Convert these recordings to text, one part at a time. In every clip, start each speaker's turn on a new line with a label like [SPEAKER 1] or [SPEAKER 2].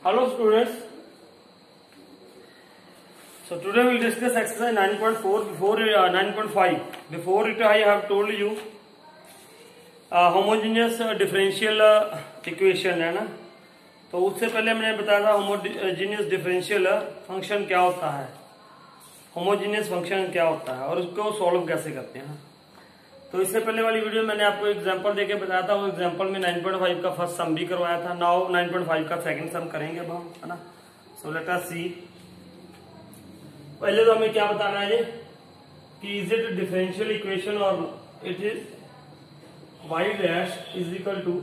[SPEAKER 1] Hello students. So today we will discuss exercise 9.4 before 9.5. Before it I have told you homogeneous differential equation है ना, तो उससे पहले मैंने बताया था होमोजेनियस डिफरेंशियल फंक्शन क्या होता है, होमोजेनियस फंक्शन क्या होता है और उसको सॉल्व कैसे करते हैं। तो इससे पहले वाली वीडियो मैंने आपको एग्जांपल देके बताया था, वो एग्जांपल में 9.5 का फर्स्ट सम भी करवाया था। नाउ 9.5 का सेकंड सम करेंगे अब हम, है ना। So let us see. पहले तो हमें क्या बताना है कि इज इट डिफरेंशियल इक्वेशन और it is y dash is equal to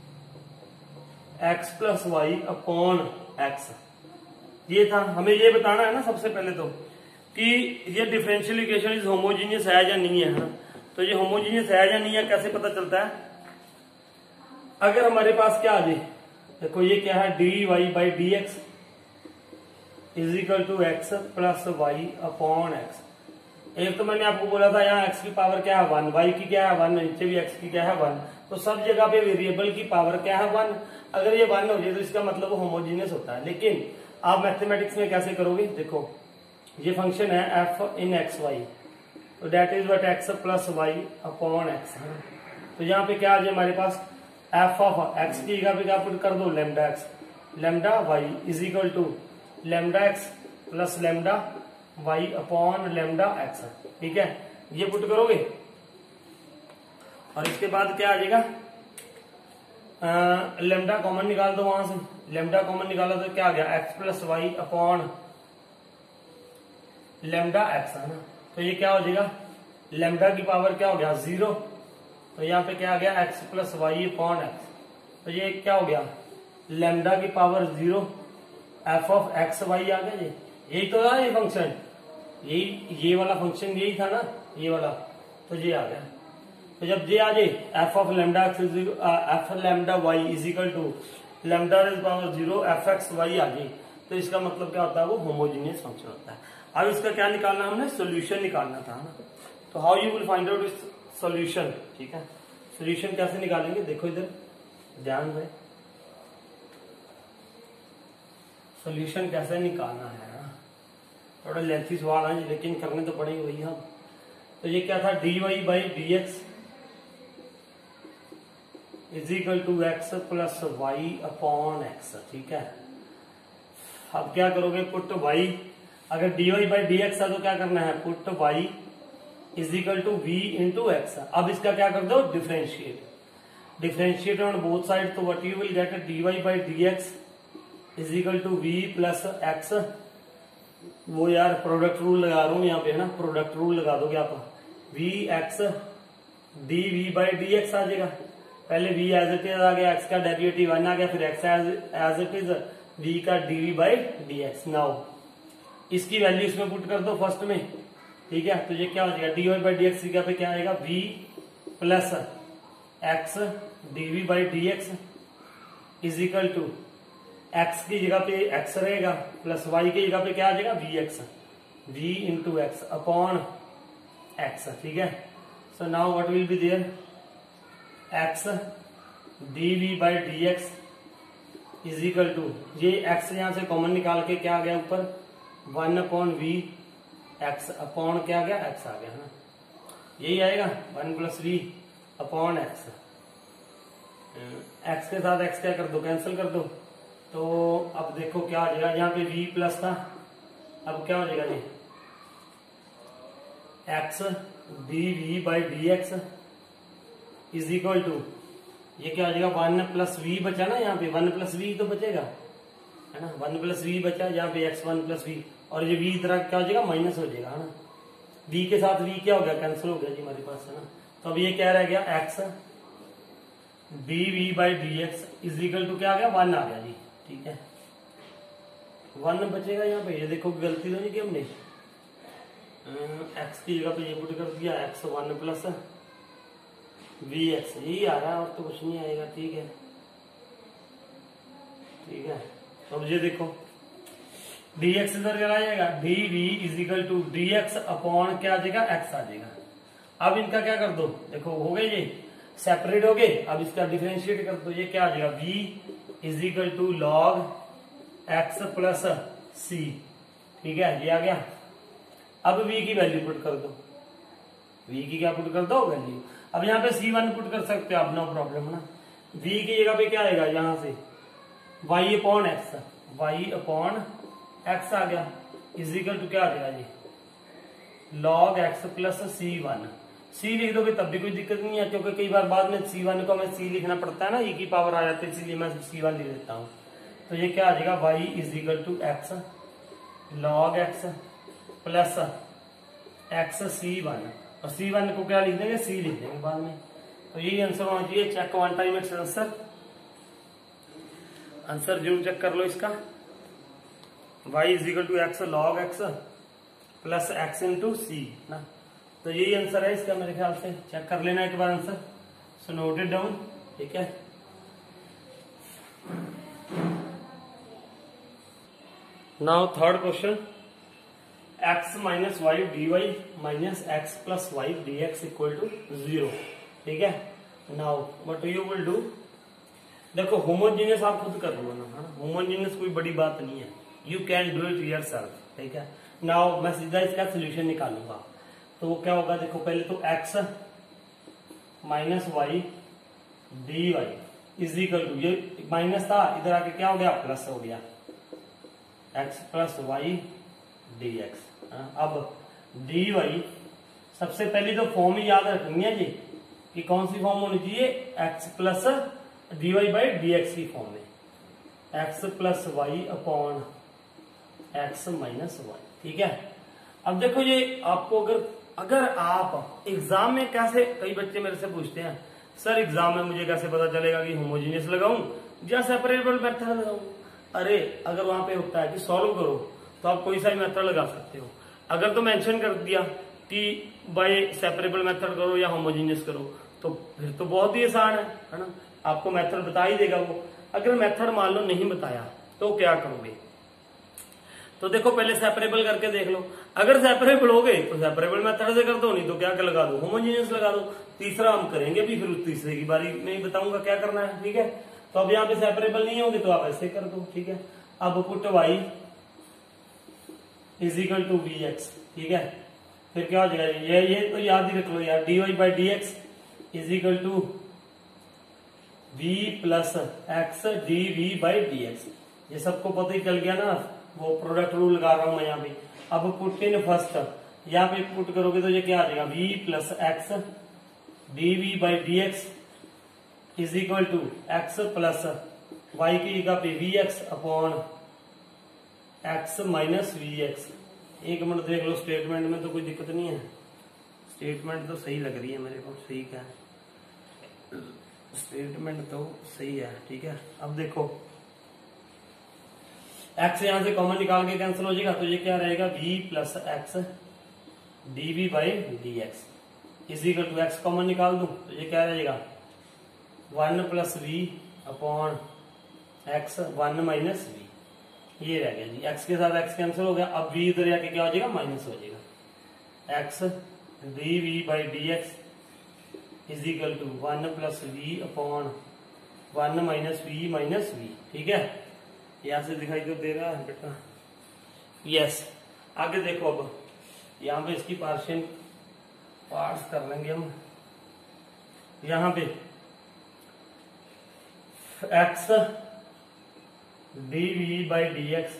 [SPEAKER 1] x plus y upon x। ये था, हमें ये बताना है ना सबसे पहले तो कि ये डिफरेंशियल इक्वेशन इज होमोजीनियस है या नहीं है। तो ये होमोजीनियस है या नहीं है कैसे पता चलता है? अगर हमारे पास क्या आ जाए, देखो ये क्या है, d y by D x is equal to x plus y upon x. एक तो मैंने आपको बोला था यहाँ x की पावर क्या है 1, y की क्या है 1, नीचे भी x की क्या है 1। तो सब जगह पे वेरिएबल की पावर क्या है 1। अगर ये 1 हो जाए तो इसका मतलब होमोजीनियस होता है। लेकिन आप मैथमेटिक्स में कैसे करोगे, देखो ये फंक्शन है f इन एक्स वाई, तो that is what x plus y upon x. तो यहाँ पे क्या आ जाए हमारे पास, f ऑफ x की जगह पे क्या पुट कर दो, lambda x lambda y is equal to lambda x plus lambda y upon lambda x. ठीक है, ये पुट करोगे और इसके बाद क्या आ जाएगा, लेमडा कॉमन निकाल दो वहां से। लेमडा कॉमन निकाला तो क्या आ गया, x plus y upon lambda x, है ना। तो ये क्या हो जाएगा, लेमडा की पावर क्या हो गया 0, तो यहाँ पे क्या आ गया x plus y upon x. तो ये क्या हो गया, लेमडा की power 0 f of x y आ गया। यही तो था ये फंक्शन, ये वाला फंक्शन यही था ना, ये वाला, तो ये आ गया। तो जब ये आ जाए f of lambda f lambda y is equal to lambda power 0 f x y आ गई, तो इसका मतलब क्या होता है, वो होमोजीनियस फंक्शन होता है। अब इसका क्या निकालना, हमने सोल्यूशन निकालना था ना। तो how you will find out इस सोल्यूशन। ठीक है, सोल्यूशन कैसे निकालेंगे, देखो इधर ध्यान दें, सोल्यूशन कैसे निकालना है। थोड़ा लेंथी सवाल है लेकिन करने तो पड़ेंगे वही हम। तो ये क्या था, d y by D x is equal to x plus y upon x. ठीक है, अब क्या करोगे, पुट वाई, अगर d y by D x है तो क्या करना है, put y is equal to v into x. अब इसका क्या कर दो, differentiate, differentiate on both side. तो what you will get, d y by D x is equal to v plus x. वो यार प्रोडक्ट रूल लगा रहा हूं यहाँ पे, है ना, प्रोडक्ट रूल लगा दोगे आप, v x D we by D x आ जाएगा। पहले वी एज इट इज आ गया, एक्स का डेरिवेटिव 1 आ गया, फिर x as it is v का d we by D x. Now इसकी वैल्यू इसमें पुट कर दो फर्स्ट में। ठीक है, तो ये क्या हो जाएगा, d y by D x की जगह पे क्या आएगा, v plus x D we by D x is equal to x की जगह पे एक्स रहेगा प्लस वाई की जगह पे क्या आ जाएगा, v x, v into x upon x. ठीक है, so now what will be there, x D we by D x is equal to, ये एक्स यहां से कॉमन निकाल के क्या आ गया ऊपर, 1 अपॉन वी एक्स अपॉन क्या आ गया, एक्स आ गया, है ना। यही आएगा 1 plus v upon x. X के साथ एक्स क्या कर दो, कैंसिल कर दो। तो अब देखो क्या आ जाएगा, यहाँ पे v प्लस था, अब क्या हो जाएगा ये x D we by D x is equal to, ये क्या हो जाएगा 1 प्लस वी बचा ना, यहाँ पे 1 प्लस वी तो बचेगा, है ना, 1 प्लस वी बचा, यहाँ पे एक्स 1 प्लस वी, और ये v तरह क्या हो जाएगा, माइनस हो जाएगा, है ना। v के साथ v क्या हो गया, कैंसिल हो गया जी हमारे पास, है ना। तो अब ये क्या रह गया, x D we by D x is equal to क्या आ गया, 1 आ गया जी। ठीक है, 1 बचेगा यहाँ पे, ये देखो गलती तो नहीं की हमने, एक्स की जगह पे ये पुट कर दिया, एक्स 1 प्लस वी एक्स, यही आ रहा है और तो कुछ नहीं आएगा। ठीक है, ठीक है, तो अब ये देखो डी एक्स इधर चला जाएगा, d v is equal to d x upon क्या आ जाएगा, एक्स आ जाएगा। अब इनका क्या कर दो, देखो हो गए ये सेपरेट हो गए, अब इसका डिफरेंशिएट कर दो, ये क्या आ जाएगा, v is equal to log x plus c, ठीक है, ये आ गया। अब v की वैल्यू पुट कर दो, v की क्या पुट कर दो, वैल्यू। अब यहाँ पे c1 पुट कर सकते हो आप, नो प्रॉब्लम ना। v की जगह पे क्या आएगा, यहां से y upon x, y upon x आ गया, इजिकल टू क्या आ गया ये log x plus c1। c लिख दोगे तब भी कोई दिक्कत नहीं है, क्योंकि कई बार बाद में c1 को हमें c लिखना पड़ता है ना, e की पावर आ जाती है, इसलिए मैं c1 लिख देता हूं। तो ये क्या आ जाएगा, y equal to x log x plus x c1, और c1 को क्या लिख देंगे, c लिख देंगे बाद में। तो यही आंसर होना चाहिए। Check one time it's answer, answer जरूर चेक कर लो इसका। y equal to x log x plus x into c ना, तो यही आंसर है इसका मेरे ख्याल से। चेक कर लेना एक बार answer, so note it down, ठीक है। Now third question, x minus y d y minus x plus y d x equal to 0, ठीक है। Now what you will do, देखो होमोजीनियस आप खुद कर लो ना, होमोजीनियस कोई बड़ी बात नहीं है, you can do it yourself, ठीक है। नाउ मैं सीधा इसका सोल्यूशन निकालूंगा, तो वो क्या होगा, देखो पहले तो x minus y d y is equal to, ये माइनस था, इधर आके क्या हो गया, प्लस हो गया, x plus y d x. अब डी वाई, सबसे पहले तो फॉर्म ही याद रखनी है जी, कि कौन सी फॉर्म होनी चाहिए, x plus d y by D x की फॉर्म में, x plus y upon x minus y, ठीक है। अब देखो ये आपको अगर आप एग्जाम में कैसे, कई बच्चे मेरे से पूछते हैं सर एग्जाम में मुझे कैसे पता चलेगा कि होमोजीनियस लगाऊं या सेपरेबल मेथड लगाऊं। अरे अगर वहां पे होता है कि सॉल्व करो, तो आप कोई सा भी मेथड लगा सकते हो। अगर तो मेंशन कर दिया कि बाय सेपरेबल मेथड करो या होमोजीनियस करो, तो फिर तो बहुत ही आसान है ना, आपको मेथड बता ही देगा वो। अगर मेथड मान लो नहीं बताया तो क्या करोगे, तो देखो पहले सेपरेबल करके देख लो, अगर सेपरेबल हो गए तो सेपरेबल मेथड से कर दो, नहीं तो क्या लगा दो, होमोजीनियस लगा दो। तीसरा हम करेंगे भी, फिर तीसरे की बारी में ही बताऊंगा क्या करना है, ठीक है। तो अब यहाँ पे सेपरेबल नहीं होंगे तो आप ऐसे कर दो, ठीक है। अब put y is equal to v x, ठीक है। फिर क्या हो जाएगा, ये तो याद ही रख लो यार, d y by D x is equal to v plus x D we by D x. ये सबको पता ही चल गया ना, वो प्रोडक्ट रूल लगा रहा हूं मैं यहाँ पे। अब पुट इन फर्स्ट, यहाँ पे पुट करोगे तो ये क्या आ जाएगा, v plus x D we by D x is equal to x plus y की जगह पे v x upon x minus v x. एक मिनट देख लो, स्टेटमेंट में तो कोई दिक्कत नहीं है, स्टेटमेंट तो सही लग रही है मेरे को, सही क्या है, स्टेटमेंट तो सही है, ठीक है। अब देखो x यहां से कॉमन निकाल के कैंसिल हो जाएगा, तो ये क्या रहेगा, v plus x D we by D x is equal to x common निकाल दूं तो ये क्या रहेगा, 1 plus v upon x 1 minus v, ये रह गया जी। x के साथ x कैंसिल हो गया, अब v इधर जाके क्या हो जाएगा, माइनस हो जाएगा, x d we by D x is equal to 1 plus v upon 1 minus v, ठीक है। यहां से दिखाई तो दे रहा है बेटा, यस। आगे देखो, अब यहां पे इसकी पार्शियल पार्ट्स कर लेंगे हम। यहां पे x d we by D x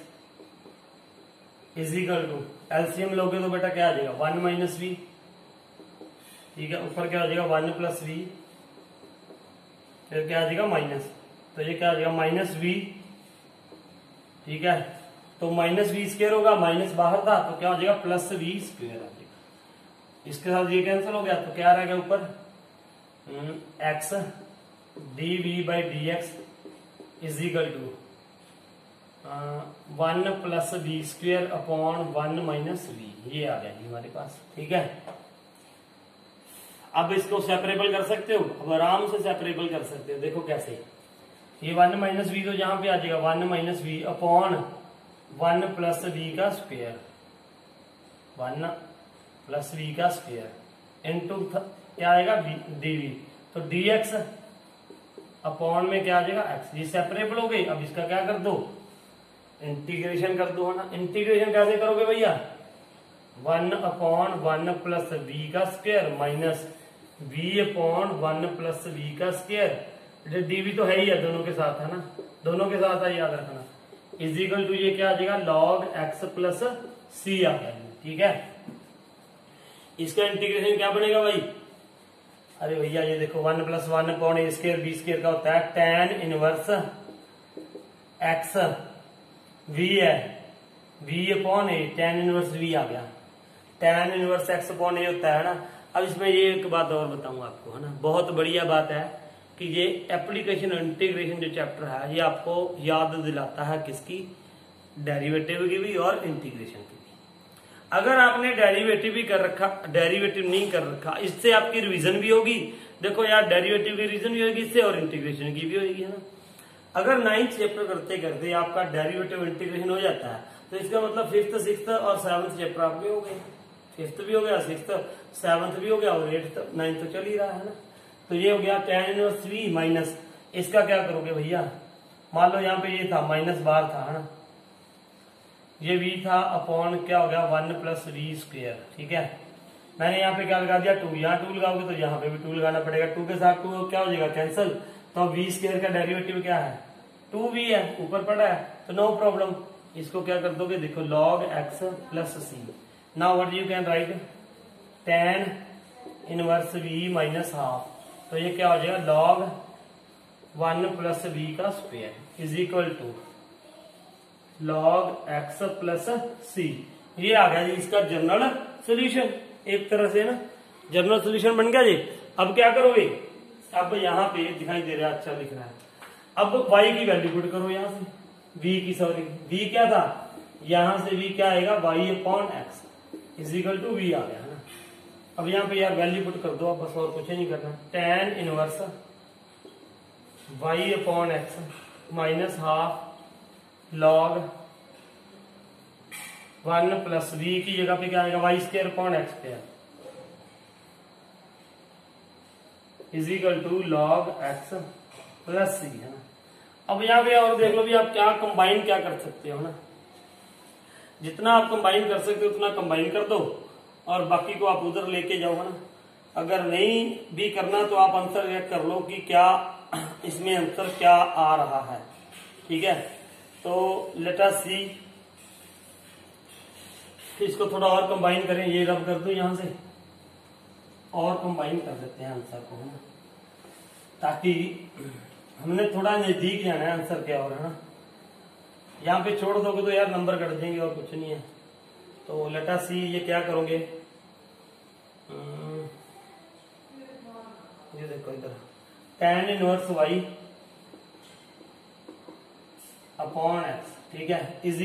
[SPEAKER 1] is equal to, LCM लोगे तो बेटा क्या आ जाएगा, 1 माइनस वी, ठीक है। ऊपर क्या आ जाएगा, 1 प्लस वी, फिर क्या आ जाएगा माइनस, तो ये क्या आ जाएगा, माइनस वी, ठीक है। तो माइनस वी स्क्वायर होगा, माइनस बाहर था तो क्या हो जाएगा, प्लस वी स्क्वायर आ जाएगा। इसके साथ ये कैंसिल हो गया, तो क्या रहेगा ऊपर, x D we by D x is equal to 1 plus v square upon 1 minus v, ये आ गया जी हमारे पास, ठीक है। अब इसको सेपरेबल कर सकते हो, अब आराम से सेपरेबल कर सकते हो, देखो कैसे, ये 1 माइनस वी तो यहां पे आ जाएगा 1 minus v upon 1 plus v का स्क्वायर, 1 प्लस वी का स्क्वायर इंटू क्या आएगा, डी वी, तो डी एक्स अपॉन में क्या आ जाएगा, एक्स। ये सेपरेबल हो गई। अब इसका क्या कर दो, इंटीग्रेशन कर दो है ना। इंटीग्रेशन कैसे करोगे भैया, 1/1 प्लस बी का square minus b/1 plus b का स्क्वायर, डीवी तो है ही है दोनों के साथ, है ना, दोनों के साथ है, याद रखना, इज इक्वल टू ये क्या आ जाएगा log x प्लस सी आ जाएगा। ठीक है, इसका इंटीग्रेशन क्या बनेगा भाई, अरे भैया ये देखो 1 प्लस 1/a² b² का होता है tan इनवर्स x, v है v/a, tan इनवर्स v आ गया, tan इनवर्स x/a होता है ना। अब इसमें ये एक बात और बताऊंगा आपको, है ना, बहुत बढ़िया बात है कि ये एप्लीकेशन इंटीग्रेशन जो चैप्टर है ये आपको याद दिलाता है किसकी, डेरिवेटिव की भी और इंटीग्रेशन की भी। अगर आपने डेरिवेटिव भी कर रखा, डेरिवेटिव नहीं कर रखा, इससे आपकी रिवीजन भी होगी। देखो यार, डेरिवेटिव की रिवीजन भी होगी इससे और इंटीग्रेशन की भी होगी, है ना। अगर 9th चैप्टर करते करते आपका डेरिवेटिव इंटीग्रेशन हो जाता है तो इसका मतलब 5th 6th और 7th चैप्टर आपके हो गए, 5th भी हो गया, 6th 7th भी हो गया और 8th 9th तो चल ही रहा है ना। तो ये हो गया tan इनवर्स v माइनस, इसका क्या करोगे भैया, मान लो यहाँ पे ये था माइनस बार था, है ना, ये v था अपॉन क्या हो गया 1 प्लस v²। ठीक है, मैंने यहाँ पे क्या लगा दिया 2, यहाँ 2 लगाओगे तो यहाँ पे भी 2 लगाना पड़ेगा, 2 के साथ 2 क्या हो जाएगा कैंसिल, तो v² का डेरिवेटिव क्या है 2v है, ऊपर पड़ा है, तो नो प्रॉब्लम, इसको क्या कर दोगे, देखो log x plus c. Now what you can write, tan inverse v minus half, तो ये क्या हो जाएगा log 1 प्लस v का square is equal to log x plus c. ये आ गया जी इसका जनरल सोल्यूशन, एक तरह से ना जनरल सोल्यूशन बन गया जी। अब क्या करोगे, अब यहाँ पे दिखाई दे रहा है, अच्छा लिख रहा है, अब y की वैल्यू पुट करो यहाँ से, v की, सॉरी v क्या था, यहां से v क्या आएगा y/x is equal to v आ गया, है ना। अब यहाँ पे यार वैल्यू पुट कर दो आप, बस और कुछ नहीं करना, tan inverse y/x minus half log 1 plus v की जगह पे क्या आएगा y²/x² is equal to log x plus c, है ना। अब यहाँ पे और देख लो भी आप क्या कंबाइन क्या कर सकते हो ना, जितना आप कंबाइन कर सकते हो उतना कंबाइन कर दो और बाकी को आप उधर लेके जाओ, है ना। अगर नहीं भी करना तो आप आंसर चेक कर लो कि क्या इसमें आंसर क्या आ रहा है। ठीक है, तो लेट अस सी, इसको थोड़ा और कंबाइन करें, ये रब कर दो यहां से और कंबाइन कर देते हैं आंसर को, है ना, ताकि हमने थोड़ा नजदीक जाना है आंसर क्या और, है ना। यहाँ पे छोड़ दोगे तो यार नंबर कट देंगे और कुछ नहीं है। तो लेट अस सी, ये क्या करोगे, ये देखो इधर tan inverse y upon x, ठीक है, इज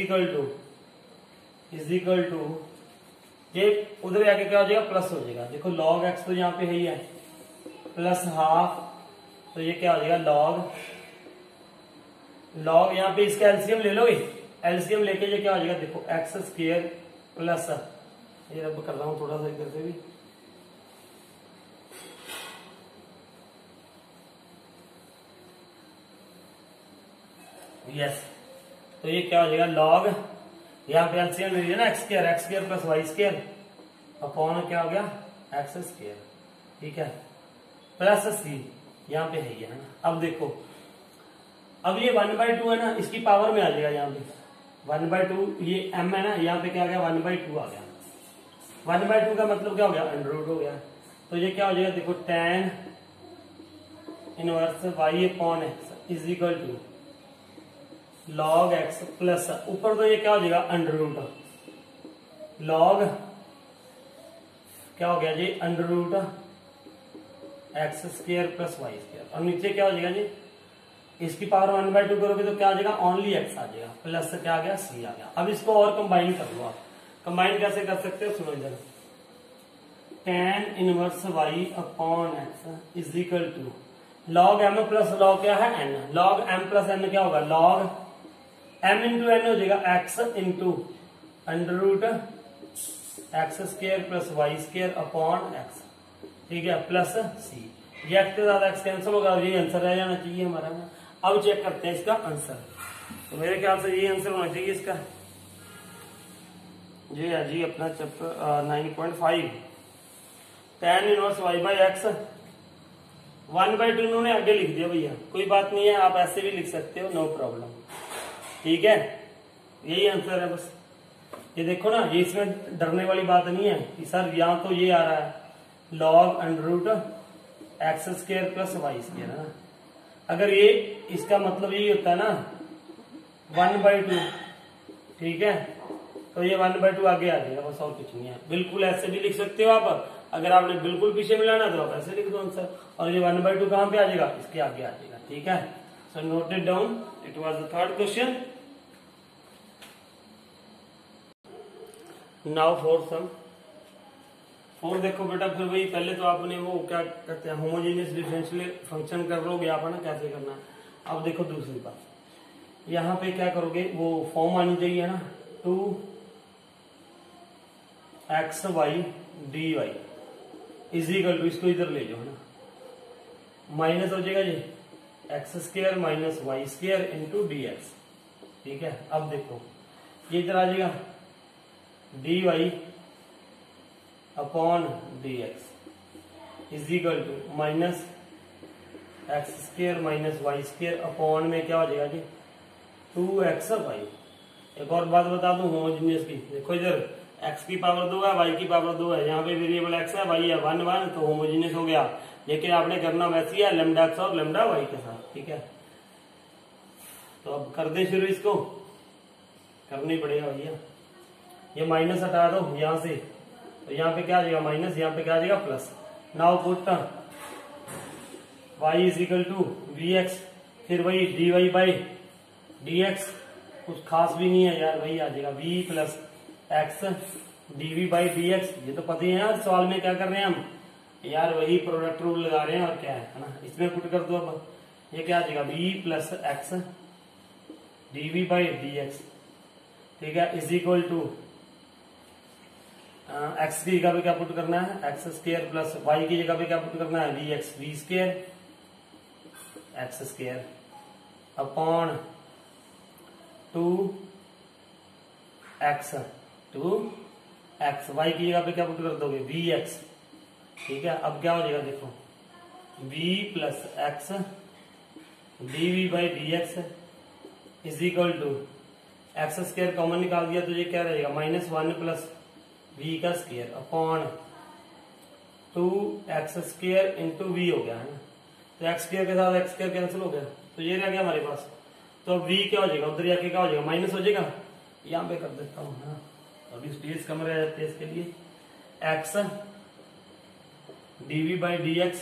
[SPEAKER 1] इक्वल टू ये उधर जाके क्या हो जाएगा प्लस हो जाएगा, देखो log x तो यहाँ पे है ही है, प्लस हाफ, तो ये क्या हो जाएगा log यहाँ पे इसका एलसीएम ले लोगे, एलसीएम लेके ये क्या हो जाएगा, देखो x² प्लस, ये रब कर रहा हूं थोड़ा सा इधर से भी, यस, तो ये क्या हो जाएगा log, यहाँ पे एलसीएम ले लिया ना x² प्लस y² अपॉन क्या हो गया x², ठीक है, प्लस c, यहाँ पे है ये, है ना। अब देखो, अब ये 1/2 है ना, इसकी पावर में आ जाएगा, यहाँ पे 1/2, ये m है ना, यहाँ पे क्या आ गया 1/2 आ गया, 1/2 का मतलब क्या हो गया √ हो गया, तो ये क्या हो जाएगा, देखो tan inverse y upon x is equal to log x plus, ऊपर तो ये क्या हो जाएगा √ log क्या हो गया जी √ x² प्लस y², और नीचे क्या हो जाएगा जी, इसकी पावर 1/2 करोगे तो क्या आ जाएगा ओनली x आ जाएगा, प्लस क्या आ गया c आ गया। अब इसको और कंबाइन कर लो आप, कंबाइन कैसे कर सकते हो सुनो इधर, tan inverse y upon x is equal to log m plus log क्या है n, log m plus n क्या होगा log m इंटू n हो जाएगा x into √ x² plus y² upon x, ठीक है, प्लस c, ये x के साथ x कैंसिल होगा और ये आंसर रह जाना चाहिए हमारा ना। अब चेक करते हैं इसका आंसर, तो मेरे ख्याल से ये आंसर होना चाहिए इसका। जी है जी अपना chapter 9.5 tan inverse y by x 1/2 उन्होंने आगे लिख दिया भैया, कोई बात नहीं है, आप ऐसे भी लिख सकते हो, नो प्रॉब्लम। ठीक है, यही आंसर है बस। ये देखो ना, ये इसमें डरने वाली बात नहीं है कि सर यहाँ तो ये आ रहा है log √ x square plus y square है ना। अगर ये इसका मतलब यही होता है ना 1/2, ठीक है, तो ये 1/2 आगे आ जाएगा बस, और कुछ नहीं है। बिल्कुल ऐसे भी लिख सकते हो आप, अगर आपने बिल्कुल पीछे मिलाना तो आप ऐसे लिख दो आंसर, और ये 1/2 कहां पे आ जाएगा, इसके आगे आ जाएगा। ठीक है, so note it down, it was the third question. Now fourth sum. Fourth देखो बेटा, फिर वही पहले तो आपने वो क्या कहते हैं होमोजेनियस डिफरेंशियल फंक्शन कर लोगे आप, है ना, कैसे करना है। अब देखो दूसरी बात, यहाँ पे क्या करोगे, वो फॉर्म आनी चाहिए ना, 2xy dy is equal to, इसको इधर ले जाओ है ना, माइनस हो जाएगा जी x² minus y² into dx। ठीक है, अब देखो ये इधर आ जाएगा dy upon dx is equal to minus x² minus y² upon में क्या हो जाएगा जी 2xy। एक और बात बता दूं होमोजेनियस की, देखो इधर x की पावर 2 है, y की पावर 2 है, यहाँ पे वेरिएबल x है, y है 1 1, तो होमोजेनियस हो गया। लेकिन आपने करना वैसी है लैम्डा x और लैम्डा y के साथ। ठीक है, तो अब कर दे शुरू, इसको करना ही पड़ेगा भैया। ये माइनस हटा दो यहाँ से, तो यहाँ पे क्या आ जाएगा माइनस, यहाँ पे क्या आ जाएगा plus. Now put y is equal to vx, फिर वही dy बाई dx, कुछ खास भी नहीं है यार, वही आ जाएगा v plus x dv by dx। ये तो पता ही है यार, सवाल में क्या कर रहे हैं हम यार, वही प्रोडक्ट रूल लगा रहे हैं और क्या है ना। इसमें पुट कर दो, अब ये क्या आ जाएगा v plus x dv by dx। ठीक है, इज इक्वल टू एक्स की जगह पे क्या पुट करना है, x² प्लस वाई की जगह पे क्या पुट करना है, vx v² x² upon 2x Y की जगह पे क्या पुट कर दोगे vx। ठीक है, अब क्या हो जाएगा देखो v plus x dv by dx is equal to x² common निकाल दिया तो ये क्या रहेगा -1 प्लस v का square upon 2x² into v हो गया है ना। तो x² के साथ x² कैंसिल हो गया, तो ये रह गया हमारे पास। तो अब v क्या हो जाएगा, उधर जाके क्या हो जाएगा माइनस हो जाएगा, यहाँ पे कर देता हूँ ना, अभी स्पेस कम रह जाती है इसके लिए। x dv by dx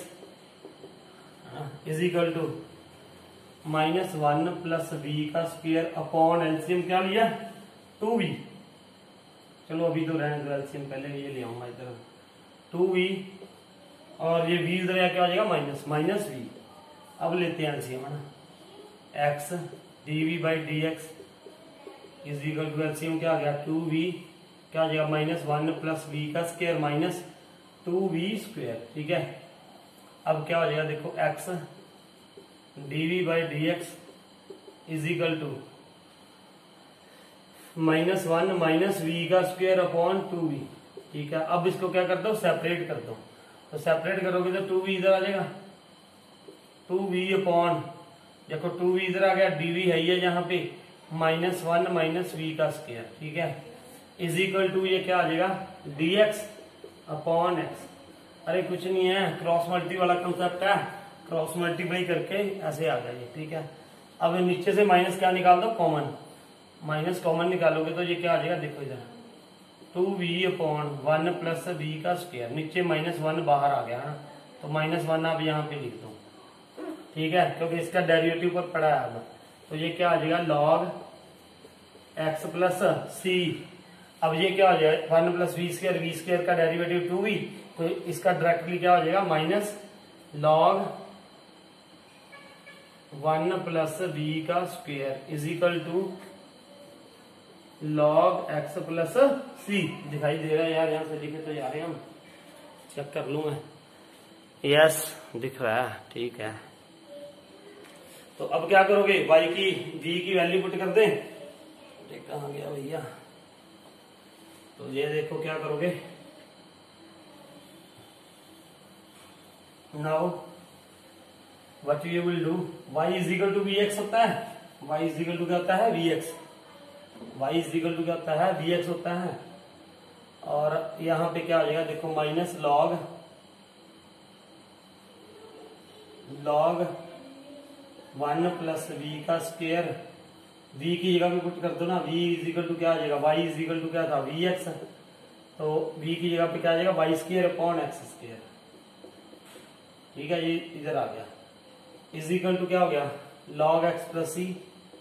[SPEAKER 1] is equal to -1 plus v का स्क्वायर अपॉन एलसीएम क्या लिया 2v। चलो अभी तो रहने दो, एलसीएम पहले ये ले आऊंगा इधर 2v, और ये v इधर क्या हो जाएगा माइनस v। अब लेते हैं एलसीएम है ना, x dv by dx is equal to LCM क्या आ गया 2v, क्या आ जाएगा -1 प्लस v का स्क्वायर माइनस 2v स्क्वायर। ठीक है, अब क्या हो जाएगा देखो x dv by dx is equal to -1 minus v का स्क्वायर अपॉन 2v। ठीक है, अब इसको क्या कर दो, सेपरेट कर दो, तो सेपरेट करोगे तो 2v इधर आ जाएगा, 2v अपॉन देखो 2v इधर आ गया, dv है ये जहां पे -1 माइनस v का स्क्वायर। ठीक है, इज इक्वल टू ये क्या आ जाएगा dx अपॉन x। अरे कुछ नहीं है, क्रॉस मल्टी वाला कंसेप्ट है, क्रॉस मल्टीप्लाई करके ऐसे आ जाएगी। ठीक है, अब नीचे से माइनस क्या निकाल दो, कॉमन, माइनस कॉमन निकालोगे तो ये क्या आ जाएगा देखो इधर 2v अपॉन 1 प्लस v का स्क्वायर, नीचे -1 बाहर आ गया है, तो -1 आप यहाँ पे लिख दो। ठीक है, क्योंकि इसका डेरिवेटिव पर पड़ा है अब, तो ये क्या आ जाएगा log x प्लस c। अब ये क्या हो जाएगा 1 प्लस v² का डेरिवेटिव 2v, तो इसका डायरेक्टली क्या हो जाएगा माइनस log 1 प्लस v का square is equal to log x plus c। दिखाई दे रहा है यार, यहाँ से लिखे तो जा रहे हैं हम, चेक कर लूं मैं, यस दिख रहा है। ठीक है, तो अब क्या करोगे, y की v की वैल्यू पुट कर दें। कहाँ गया भैया, तो ये देखो क्या करोगे, now what you will do, y is equal to vx होता है, y इज इक्वल टू क्या होता है vx, y is equal to क्या होता है vx होता है। और यहां पे क्या हो जाएगा देखो, minus log log 1 plus v का स्क्वायर, v की जगह पे पुट कर दो ना, v इज इक्वल टू क्या आ जाएगा, y इज इक्वल टू क्या था vx, तो v की जगह पे क्या आ जाएगा y square upon x square. ठीक है, ये इधर आ गया, इज इक्वल टू क्या हो गया लॉग एक्स प्लस सी।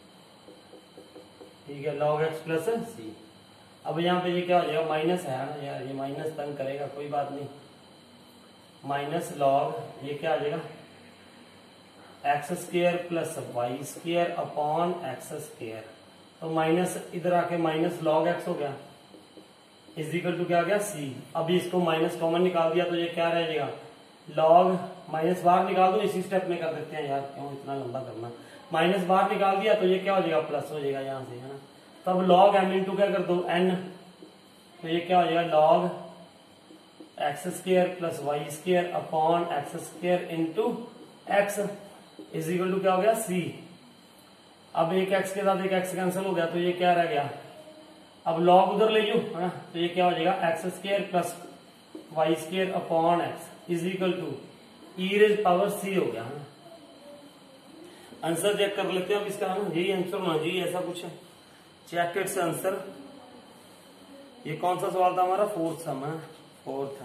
[SPEAKER 1] ठीक है, लॉग एक्स प्लस सी। अब यहाँ पे ये क्या हो जाएगा, माइनस है ना यार, ये माइनस तंग करेगा, कोई बात नहीं, माइनस लॉग ये क्या आ जाएगा x square plus y square upon x square. तो माइनस इधर आके माइनस लॉग एक्स हो गया, इज इक्वल टू क्या आ गया सी। अभी इसको माइनस कॉमन निकाल दिया तो ये क्या रह जाएगा, लॉग माइनस बाहर निकाल दो, इसी स्टेप में कर देते हैं यार, क्यों इतना लंबा करना। माइनस बाहर निकाल दिया तो ये क्या हो जाएगा प्लस हो जाएगा यहाँ से, है ना। तब लॉग एम इंटू क्या कर दो एन, तो ये क्या हो जाएगा log x square plus y square upon x square into x is equal to क्या हो गया सी। अब एक एक्स के साथ एक एक्स कैंसिल हो गया तो ये क्या रह गया, अब लॉग उधर ले लो, है ना, तो ये क्या हो जाएगा x square plus y square upon x is equal to e raise power c हो गया, है ना। आंसर चेक कर लेते हैं अब इसका, है ना, यही आंसर होना चाहिए, ऐसा कुछ है। Check its answer. ये कौन सा सवाल था हमारा, फोर्थ सम है, फोर्थ है।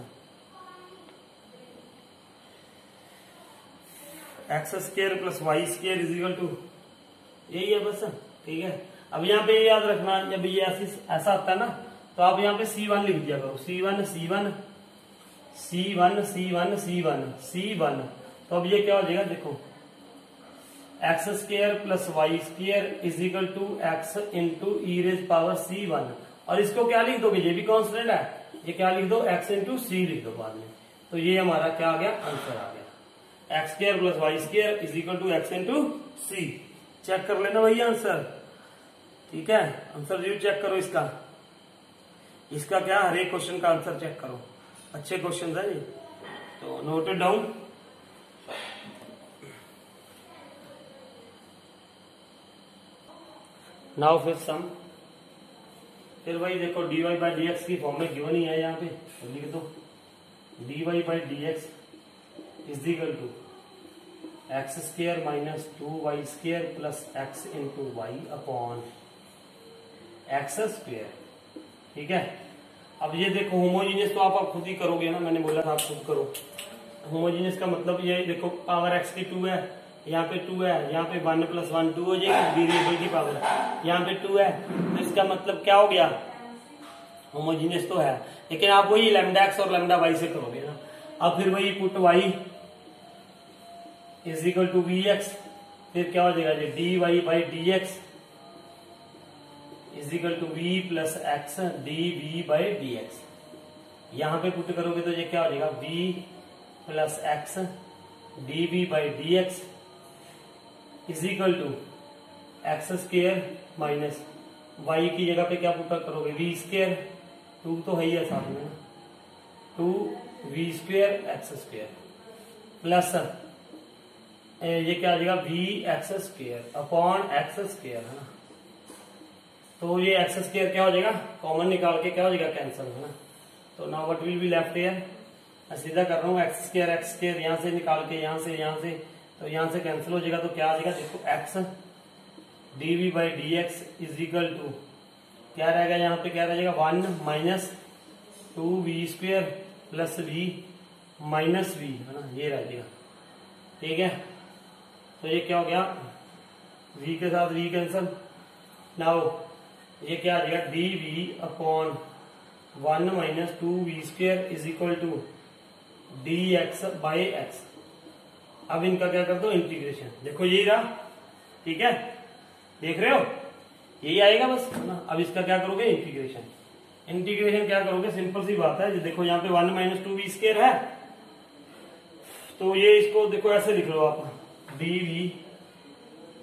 [SPEAKER 1] X square plus y square is equal to, यही है बस। ठीक है, अब यहाँ पे याद रखना, जब ये ऐसा आता है ना तो आप यहाँ पे C1 लिख दिया करो, C1 C1 C1 C1 C1 C1। तो अब ये क्या हो जाएगा देखो, x square plus y square is equal to x into e raise power C1। और इसको क्या लिख दोगे, ये भी कॉन्स्टेंट है, ये क्या लिख दो एक्स इंटू सी लिख दो बाद में। तो ये हमारा क्या आ गया, आंसर आ गया, x square plus y square is equal to x into c. Check कर लेना भैया आंसर। ठीक है, आंसर जरूर चेक करो इसका क्या, हर एक क्वेश्चन का आंसर चेक करो, अच्छे क्वेश्चन है ये, तो नोट इट डाउन। नाउ फिर सम, फिर वही देखो dy बाई डी एक्स की फॉर्म में गिवन ही है यहाँ पे, तो लिख दो dy by D x is equal to x square minus 2y square plus x into y upon x square. ठीक है, अब ये देखो होमोजीनियस तो आप खुद ही करोगे ना, मैंने बोला था आप खुद करो। होमोजीनियस का मतलब ये देखो पावर x की 2 है, यहाँ पे 2 है, यहाँ पे 1 प्लस 1 2 हो जाएगी, वेरिएबल की पावर यहाँ पे 2 है, तो इसका मतलब क्या हो गया, होमोजीनियस तो है। लेकिन आप वही लैम्डा एक्स और लैम्डा वाई से करोगे ना। अब फिर वही put y is equal to v x, फिर क्या हो जाएगा ये d y by D x is equal to v plus x D we by D x. यहां पे पुट करोगे तो ये क्या हो जाएगा v plus x D we by D x is equal to x square minus y की जगह पे क्या पुट करोगे वी स्क्वेयर, 2 तो है ही है साथ में, 2 v square x square plus ये क्या आ जाएगा v x square upon x square, है ना। तो ये एक्स स्क्वेयर क्या हो जाएगा, कॉमन निकाल के क्या हो जाएगा कैंसिल, है ना। तो now what will be left here, मैं सीधा कर रहा हूँ एक्स स्क्वेयर यहाँ से निकाल के यहाँ से तो यहाँ से कैंसिल हो जाएगा, तो क्या आ जाएगा देखो x D we by D x is equal to क्या रहेगा, यहाँ पे क्या रह जाएगा 1 minus 2 v square plus v minus v, है ना, ये रह जाएगा। ठीक है, तो ये क्या हो गया v के साथ v कैंसिल, नाउ ये क्या आ जाएगा d v upon 1 minus 2 v square is equal to d x by x. अब इनका क्या कर दो इंटीग्रेशन, देखो यही रहा। ठीक है, देख रहे हो यही आएगा बस, है ना। अब इसका क्या करोगे इंटीग्रेशन क्या करोगे, सिंपल सी बात है, देखो यहाँ पे 1 माइनस 2 वी स्क्वेयर है, तो ये इसको देखो ऐसे लिख लो आप डी वी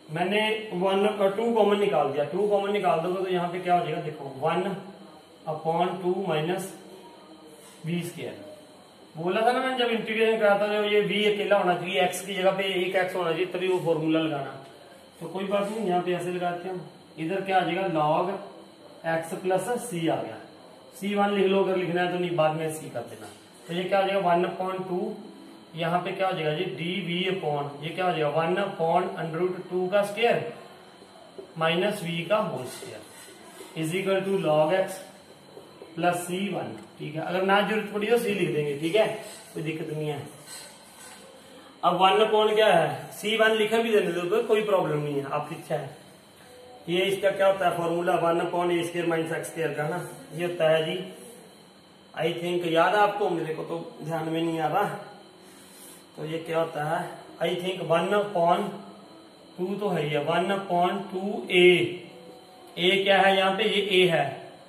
[SPEAKER 1] मैंने 1 और 2 कॉमन निकाल दिया, 2 कॉमन निकाल दोगे तो यहाँ पे क्या हो जाएगा, देखो 1/2 माइनस वी स्क्वायर। बोला था ना मैंने जब इंटीग्रेशन करा था, जो ये v अकेला होना चाहिए, x की जगह पे एक x होना चाहिए, तभी वो फॉर्मूला लगाना। तो कोई बात नहीं, यहाँ पे ऐसे लगाते हैं हम। इधर क्या आ जाएगा, log x प्लस c आ गया। c1 लिख लो अगर लिखना है तो, नहीं बाद में c कर देना। तो ये क्या हो जाएगा 1/2, यहाँ पे क्या हो जाएगा जी dv अपॉन, ये क्या हो जाएगा 1/√2 का स्क्वायर माइनस v का whole square is equal to log x plus c1। ठीक है, अगर ना जरूरत पड़ी तो c लिख देंगे, ठीक है, कोई दिक्कत नहीं है। अब 1 क्या है, c1 लिखा भी देने दो, कोई प्रॉब्लम नहीं है, आपकी इच्छा है। ये इसका क्या होता है फॉर्मूला, 1/a² माइनस x² का ना, ये होता है जी, आई थिंक याद है आपको, मेरे को तो ध्यान में नहीं आ रहा। तो ये क्या होता है, आई थिंक 1/2 तो है, 1/2a, a क्या है यहाँ पे, ये a है,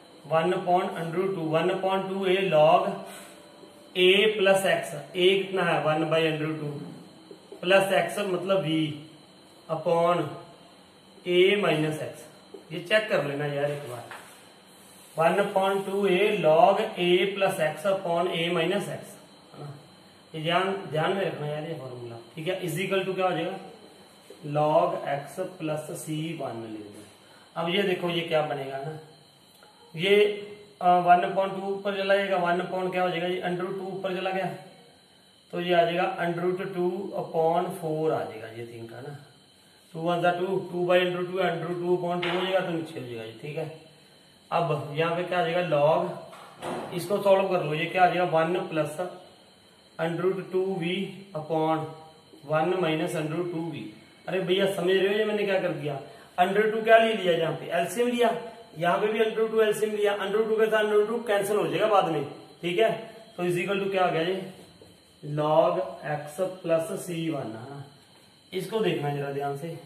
[SPEAKER 1] 1/√2 log a plus x, a कितना है 1/√2 प्लस x मतलब v upon a minus x। ये चेक कर लेना यार एक बार, 1/2a log a plus x upon a minus x, है ना, ये ध्यान में रखना यार ये फॉर्मूला, ठीक है। इजिकल टू क्या हो जाएगा, log x प्लस c1 लिख दो। अब ये देखो ये क्या बनेगा ना, ये 1/2 ऊपर चला जाएगा, 1 क्या हो जाएगा ये √2 ऊपर चला गया, तो ये आ जाएगा √2/4 आ जाएगा ये थिंक है ना, 2 1 2, 2/√2 √2/2 हो जाएगा, तो नीचे हो जाएगा ये, ठीक है। अब यहाँ पे क्या आ जाएगा लॉग, इसको सॉल्व कर लो, ये क्या आ जाएगा 1 plus √2v upon 1 minus √2v। अरे भैया समझ रहे हो ये मैंने क्या कर दिया, √2 क्या ले लिया, यहाँ पे एलसीएम लिया, यहाँ पे भी √2 एलसीएम लिया, √2 के साथ √2 कैंसिल हो जाएगा बाद में, ठीक है। तो इजिकल टू क्या आ गया ये log x प्लस c1, इसको देखना जरा ध्यान से।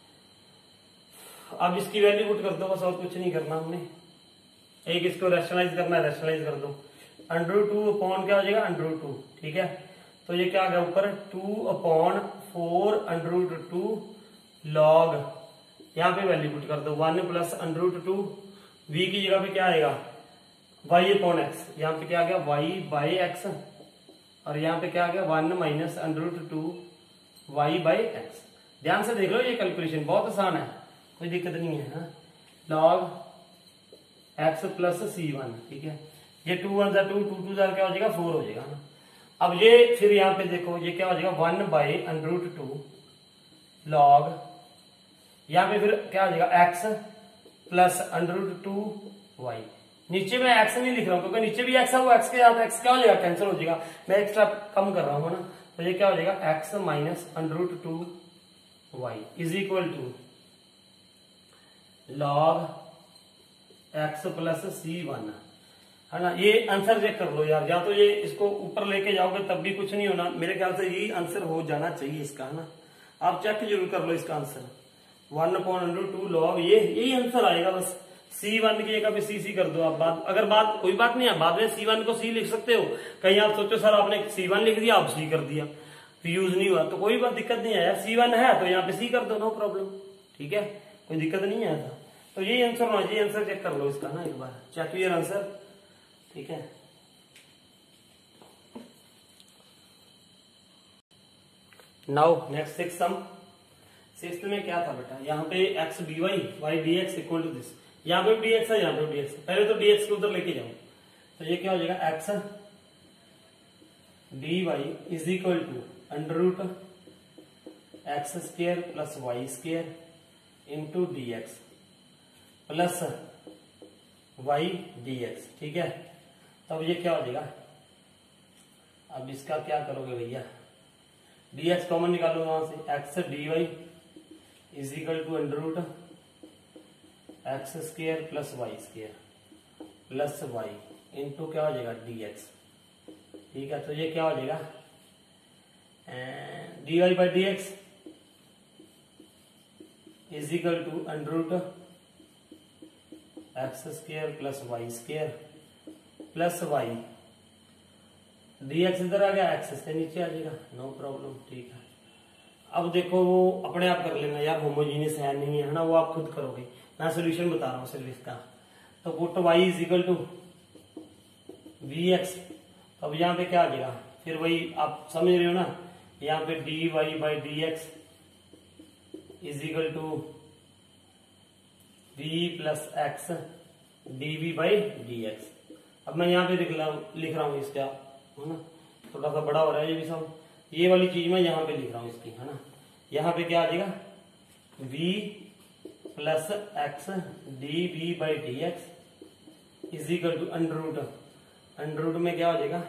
[SPEAKER 1] अब इसकी वैल्यू पुट कर दो बस, और कुछ नहीं करना हमने, एक इसको रैशनलाइज करना है, रैशनलाइज कर दो, √2 अपॉन क्या हो जाएगा √2, ठीक है। तो ये क्या आ गया ऊपर 2/4 √2 log, यहाँ पे वैल्यू पुट कर दो 1 प्लस √2, v की जगह पे क्या आएगा y अपॉन x, यहाँ पे क्या आ गया y बाई एक्स, और यहाँ पे क्या आ गया 1 माइनस √2 y बाई एक्स। ध्यान से देख लो ये कैलकुलेशन बहुत आसान है, कोई दिक्कत नहीं है, log x प्लस c1, ठीक है। ये 2 1 2, 2 2 क्या हो जाएगा 4 हो जाएगा ना। अब ये फिर यहाँ पे देखो ये क्या हो जाएगा 1 बाई √2 log, यहाँ पे फिर क्या हो जाएगा x प्लस √2y। नीचे में x नहीं लिख रहा हूं क्योंकि नीचे भी x है, वो x के साथ x क्या हो जाएगा कैंसिल हो जाएगा, मैं एक्स्ट्रा कम कर रहा हूं ना। तो ये क्या हो जाएगा x minus √2y is equal to log x plus c1, है ना। ये आंसर चेक कर लो यार, या तो ये इसको ऊपर लेके जाओगे तब भी कुछ नहीं होना, मेरे ख्याल से यही आंसर हो जाना चाहिए इसका, है ना। आप चेक जरूर कर लो इसका आंसर, 1/√2 log, ये यही आंसर आएगा बस। c1 की जगह पे c कर दो आप, अगर बात कोई बात नहीं है, बाद में c1 को c लिख सकते हो। कहीं आप सोचो सर आपने c1 लिख दिया आप c कर दिया तो यूज नहीं हुआ, तो कोई बात दिक्कत नहीं है यार, c1 है तो यहाँ पे c कर दो, नो प्रॉब्लम, ठीक है, कोई दिक्कत नहीं है। तो यही आंसर होना चाहिए, आंसर चेक कर लो इसका ना एक बार, चेक योर आंसर, ठीक है। Now next six sum, six में क्या था बेटा, यहाँ पे x dy y dx equal to दिस, यहाँ पे dx है यहाँ पे dx, पहले तो dx को उधर लेके जाओ, तो ये क्या हो जाएगा x dy is equal to √x² plus y² into dx plus y dx, ठीक है। तब ये क्या हो जाएगा, अब इसका क्या करोगे भैया, dx कॉमन निकालो वहां से, x dy is equal to √x² plus y² plus y into क्या हो जाएगा dx, ठीक है। तो ये क्या हो जाएगा dy by dx is equal to √x² plus y² plus y, dx इधर आ गया x से नीचे आ जाएगा, नो प्रॉब्लम, ठीक है। अब देखो वो अपने आप कर लेना यार, होमोजीनियस है नहीं है ना, वो आप खुद करोगे, मैं सोल्यूशन बता रहा हूँ सिर्फ इसका। तो put y is equal to v x, अब यहाँ पे क्या आ जाएगा, फिर वही आप समझ रहे हो ना, यहाँ पे dy by D x is equal to v plus x dv by D x. अब मैं यहाँ पे लिख रहा हूँ इसका, है ना, थोड़ा सा बड़ा हो रहा है ये भी सब, ये वाली चीज मैं यहाँ पे लिख रहा हूँ इसकी, है ना। यहाँ पे क्या आ जाएगा, v plus x D we by D x is equal to under root में क्या हो जाएगा,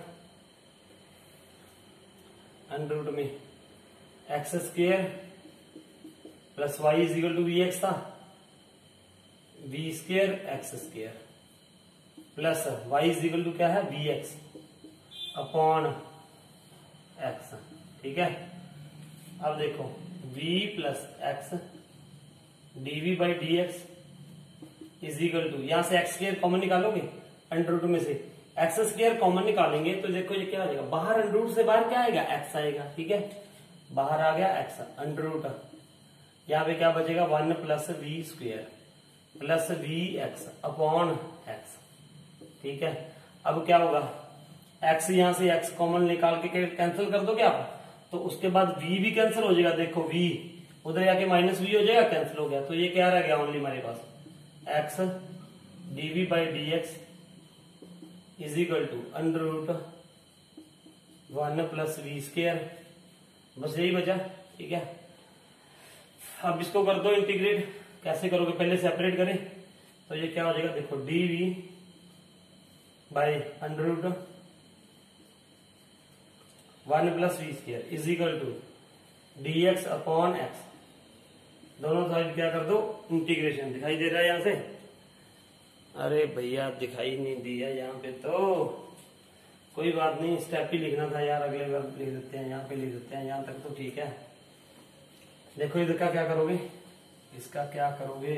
[SPEAKER 1] अंडर रूट में x square plus y is equal to v x था, v square x square plus y is equal to क्या है, we x upon x, ठीक है। अब देखो v plus x dv by D x is equal to, यहां से x square common निकालोगे, अंडर रूट में से एक्स स्क्वायर कॉमन निकालेंगे तो देखो ये क्या आ जाएगा, बाहर अंडर रूट से बाहर क्या आएगा, एक्स आएगा, ठीक है, बाहर आ गया एक्स अंडर रूट, यहाँ पे क्या बचेगा 1 plus v square plus v x upon x, ठीक है। अब क्या होगा, x यहां से x कॉमन निकाल के कैंसिल कर दोगे आप, तो उसके बाद v भी कैंसिल हो जाएगा, देखो v उधर जाके माइनस वी हो जाएगा, कैंसिल हो गया, तो ये क्या रह गया ओनली हमारे पास x DV by D x is equal to under root 1 plus v square, बस यही बचा, ठीक है। अब इसको कर दो इंटीग्रेट, कैसे करोगे, पहले सेपरेट करें तो ये क्या हो जाएगा, देखो dv by under root 1 plus v square is equal to d x upon x, दोनों साइड क्या कर दो इंटीग्रेशन, दिखाई दे रहा है यहां से, अरे भैया दिखाई नहीं दिया यहाँ पे, तो कोई बात नहीं, स्टेप ही लिखना था यार, अगले बार लिख देते हैं, यहाँ पे लिख देते हैं, यहाँ तक तो ठीक है। देखो इधर का क्या करोगे, इसका क्या करोगे,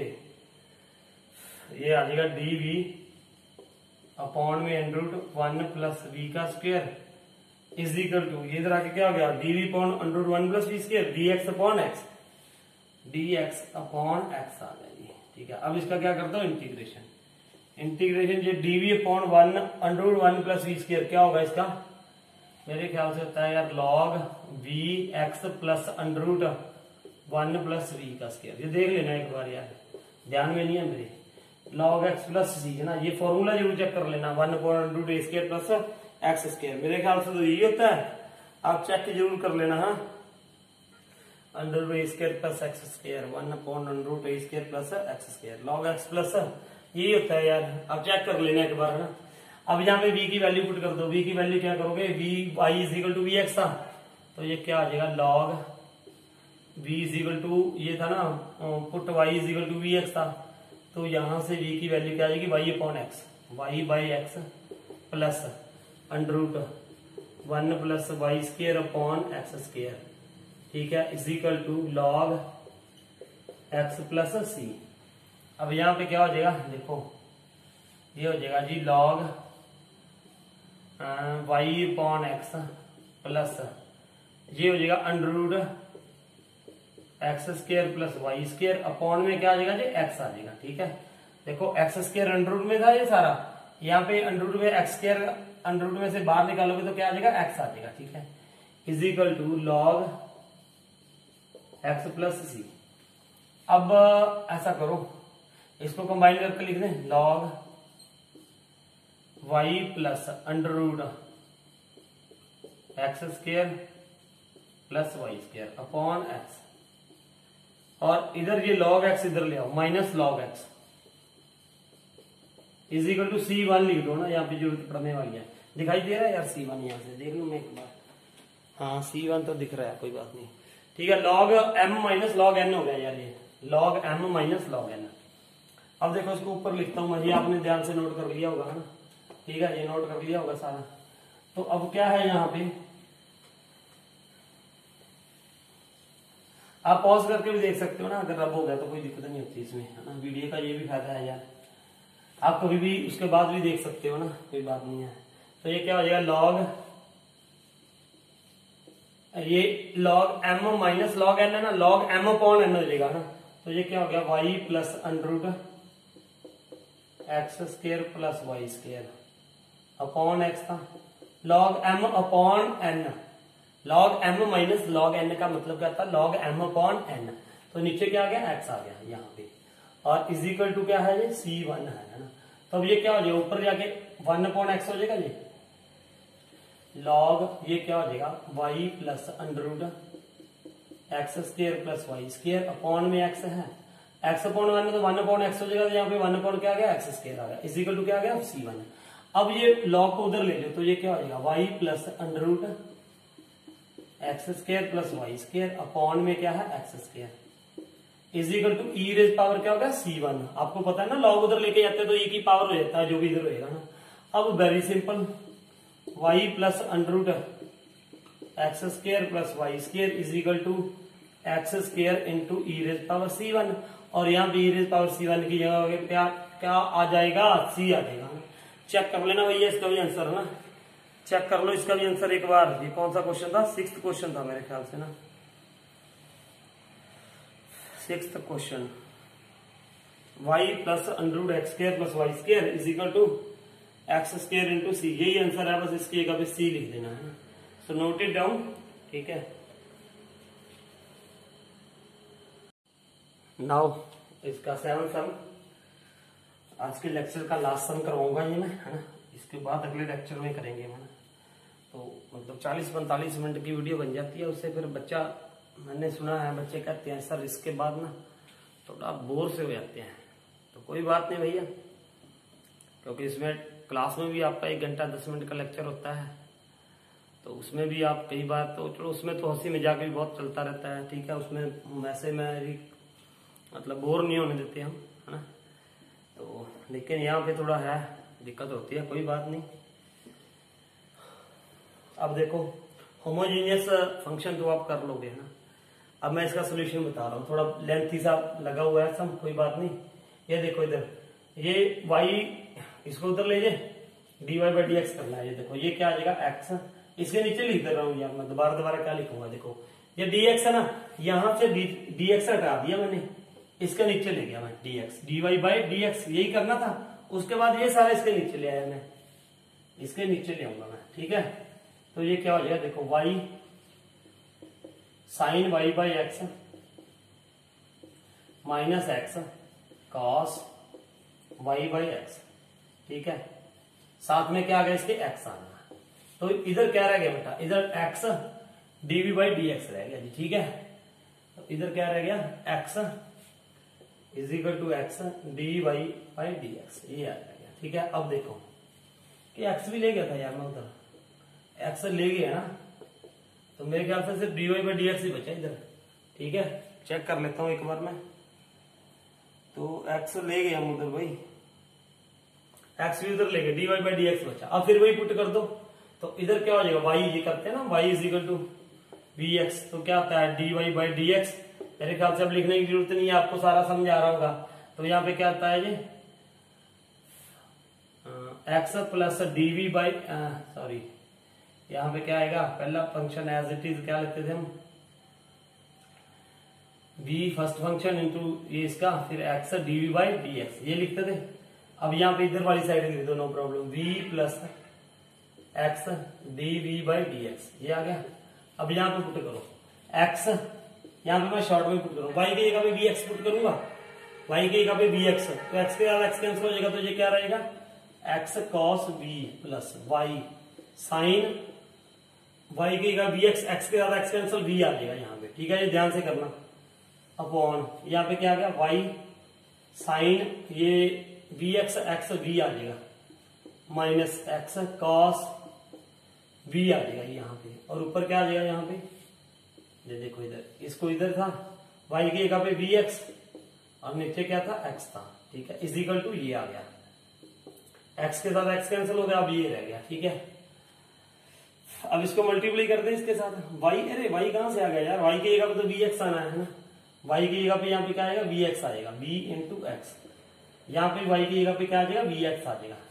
[SPEAKER 1] ये आ जाएगा डी वी अपॉन में अंडर रूट 1 प्लस वी का स्क्वायर इज इक्वल टू, ये इधर आके क्या हो गया, d v upon under root 1 plus v square d x upon x, d x upon x आ जाएगी, ठीक है। अब इसका क्या करता हूँ इंटीग्रेशन, इंटीग्रेशन जो dv upon 1 under root 1 plus v square क्या होगा इसका, मेरे ख्याल से होता है यार log v x plus under root 1 plus v का स्क्वायर, ये देख लेना एक बार यार, ध्यान में नहीं है मेरे, लॉग एक्स प्लस सी है ना, ये फॉर्मूला जरूर चेक कर लेना, 1 upon under root a square plus x square, मेरे ख्याल से तो यही होता है, आप चेक जरूर कर लेना, हाँ, under root a square plus x square 1 upon under root a square plus x square log x plus, यही होता है यार, आप चेक कर लेना एक बार, है ना। अब यहाँ पे v की वैल्यू पुट कर दो, v की वैल्यू क्या करोगे, v y is equal to v x था, तो ये क्या आ जाएगा log v is equal to, ये था ना put y is equal to v x था, तो यहां से v की वैल्यू क्या आ जाएगी, y upon x, y by x plus under root 1 plus y square upon x square, ठीक है, is equal to log x plus c. अब यहाँ पे क्या हो जाएगा, देखो ये हो जाएगा जी log y upon x plus ये हो जाएगा under root x square plus y square upon में क्या आ जाएगा जी एक्स आ जाएगा, ठीक है। देखो एक्स स्क्वायर अंडर रूट में था ये सारा, यहाँ पे अंडर रूट में एक्स स्क्वायर अंडर रूट में से बाहर निकालोगे तो क्या आ जाएगा एक्स आ जाएगा, ठीक है, is equal to log x plus c. अब ऐसा करो, इसको कंबाइन करके लिख दें, log y plus under root x square plus y square upon x, और इधर ये लॉग एक्स इधर ले आओ, minus log x is equal to C1 लिख दो ना, यहाँ पे जरूरत पड़ने वाली है, दिखाई दे रहा है यार C1, यहाँ से देख लो मैं एक बार, हाँ C1 तो दिख रहा है, कोई बात नहीं, ठीक है। Log m minus log n हो गया यार, ये log m minus log n। अब देखो इसको ऊपर लिखता हूँ मैं, ये आपने ध्यान से नोट कर लिया होगा, है ना, ठीक है, ये नोट कर लिया होगा सारा। तो अब क्या है यहाँ पे, आप पॉज करके भी देख सकते हो ना, अगर रब हो गया तो कोई दिक्कत नहीं होती इसमें, है ना, वीडियो का ये भी फायदा है यार, आप कभी भी उसके बाद भी देख सकते हो ना, कोई बात नहीं है। तो ये क्या हो जाएगा, लॉग ये log m minus log n है ना, log m अपॉन n हो जाएगा ना, तो ये क्या हो गया y plus under root x square plus y square upon x था, log m upon n, log m minus log n का मतलब क्या था, log m अपॉन n, तो नीचे क्या आ गया x आ गया यहाँ पे, और इज इक्वल टू क्या है ये c1 है ना, तो अब ये क्या हो जाएगा ऊपर जाके 1 अपॉन एक्स हो जाएगा, ये लॉग ये क्या हो जाएगा y plus under root x square plus y square upon में x है, x अपॉन 1 तो 1 अपॉन एक्स हो जाएगा, तो यहाँ पे 1 अपॉन क्या आ गया एक्स स्क्र आ गया, इज इक्वल टू क्या आ गया c1। अब ये लॉग को उधर ले लो तो ये क्या हो जाएगा y plus under root x square plus y square upon में क्या है x square is equal to e raise power क्या होगा c1। आपको पता है ना लॉग उधर लेके जाते हैं तो e की पावर हो जाता है जो भी इधर होगा ना। अब very simple y plus under root x square plus y square is equal to x square into e raise power c1, और यहाँ पे ई रेज पावर c1 की जगह क्या क्या आ जाएगा c आ जाएगा। चेक कर लेना भैया इसका भी आंसर है ना, चेक कर लो इसका भी आंसर एक बार। ये कौन सा क्वेश्चन था, 6th क्वेश्चन था मेरे ख्याल से ना, 6th question y plus under root x square plus y square is equal to x square into c, यही आंसर है, बस इसकी जगह पे सी लिख देना है ना, सो नोट इट डाउन। ठीक है, नाउ इसका 7th सम, आज के लेक्चर का लास्ट सम करवाऊंगा ये मैं, है ना, इसके बाद अगले लेक्चर में करेंगे मैं, तो मतलब 40-45 मिनट की वीडियो बन जाती है, उससे फिर बच्चा, मैंने सुना है बच्चे कहते हैं सर इसके बाद ना थोड़ा बोर से हो जाते हैं, तो कोई बात नहीं भैया, क्योंकि इसमें क्लास में भी आपका 1 घंटा 10 मिनट का लेक्चर होता है, तो उसमें भी आप कई बार तो चलो उसमें तो हंसी मजाक भी बहुत चलता रहता है, ठीक है, उसमें वैसे में मतलब बोर नहीं होने देते हम, है ना, तो लेकिन यहाँ पे थोड़ा है दिक्कत होती है, कोई बात नहीं। अब देखो होमोजीनियस फंक्शन तो आप कर लोगे, है ना, अब मैं इसका सोल्यूशन बता रहा हूँ, थोड़ा लेंथी सा लगा हुआ है सम, कोई बात नहीं। ये देखो इधर ये y इसको उधर ले जाए dy बाई डी एक्स करना है, ये देखो ये क्या आ जाएगा x, इसके नीचे लिख दे रहा हूँ यार मैं, दोबारा क्या लिखूंगा, देखो ये dx है ना, यहाँ से dx हटा दिया मैंने, इसके नीचे ले गया मैं dx, dy by D x यही करना था, उसके बाद ये सारा इसके नीचे ले आया मैं, इसके नीचे ले आऊंगा मैं, ठीक है, तो ये क्या हो जाएगा देखो y sine y by x minus x cos y by x, ठीक है, साथ में क्या आ गया इसके x आ गया, तो इधर क्या रह गया बेटा, इधर x dv by D x रह गया जी, ठीक है, तो इधर क्या रह गया x is equal to x d y by D x, ये आ गया, ठीक है। अब देखो कि x भी ले गया था यार मैं उधर, x ले गया ना, तो मेरे ख्याल से सिर्फ d y by D x ही बचा इधर, ठीक है, चेक कर लेता हूं एक बार मैं, तो x ले गया हम उधर भाई, x भी उधर ले गया, d y by D x बचा, अब फिर वही पुट कर दो, तो इधर क्या हो जाएगा y ये करते हैं ना, y is equal to v x, तो क्या होता है d y by D x, मेरे ख्याल से अब लिखने की जरूरत नहीं है, आपको सारा समझ आ रहा होगा, तो यहाँ पे क्या आता है ये x plus d v by, sorry यहाँ पे क्या आएगा, पहला फंक्शन एज इट इज क्या लिखते थे हम, v फर्स्ट फंक्शन इंटू ये इसका, फिर x DV by D x ये लिखते थे। अब यहाँ पे इधर वाली साइड लिख दो, no problem, v plus x D we by D x ये आ गया। अब यहाँ पे पुट करो x, यहाँ पे मैं शॉर्ट में पुट करूँ, y की जगह पे वी एक्स पुट करूंगा, y की जगह पे वी एक्स, तो x के साथ x कैंसिल हो जाएगा, तो ये क्या रहेगा x cos v plus y sine y की जगह वी एक्स, x के साथ x कैंसिल v आ जाएगा यहाँ पे, ठीक है, ये ध्यान से करना, अपॉन यहाँ पे क्या आ गया y साइन ये वी एक्स एक्स वी आ जाएगा माइनस एक्स कॉस वी आ जाएगा यहाँ पे, और ऊपर क्या आ जाएगा यहाँ पे, ये देखो इधर इसको इधर था y की जगह पे वी एक्स और नीचे क्या था x था, ठीक है, इज इक्वल टू ये आ गया, x के साथ x कैंसिल हो गया, अब ये रह गया, ठीक है। अब इसको मल्टीप्लाई कर दे इसके साथ, y, अरे y कहां से आ गया यार, y की जगह पे तो वी एक्स आना है ना, y की जगह पे यहाँ पे क्या आएगा वी एक्स आएगा, v इंटू एक्स, यहाँ पे y की जगह पे क्या आ जाएगा वी एक्स आ जाएगा,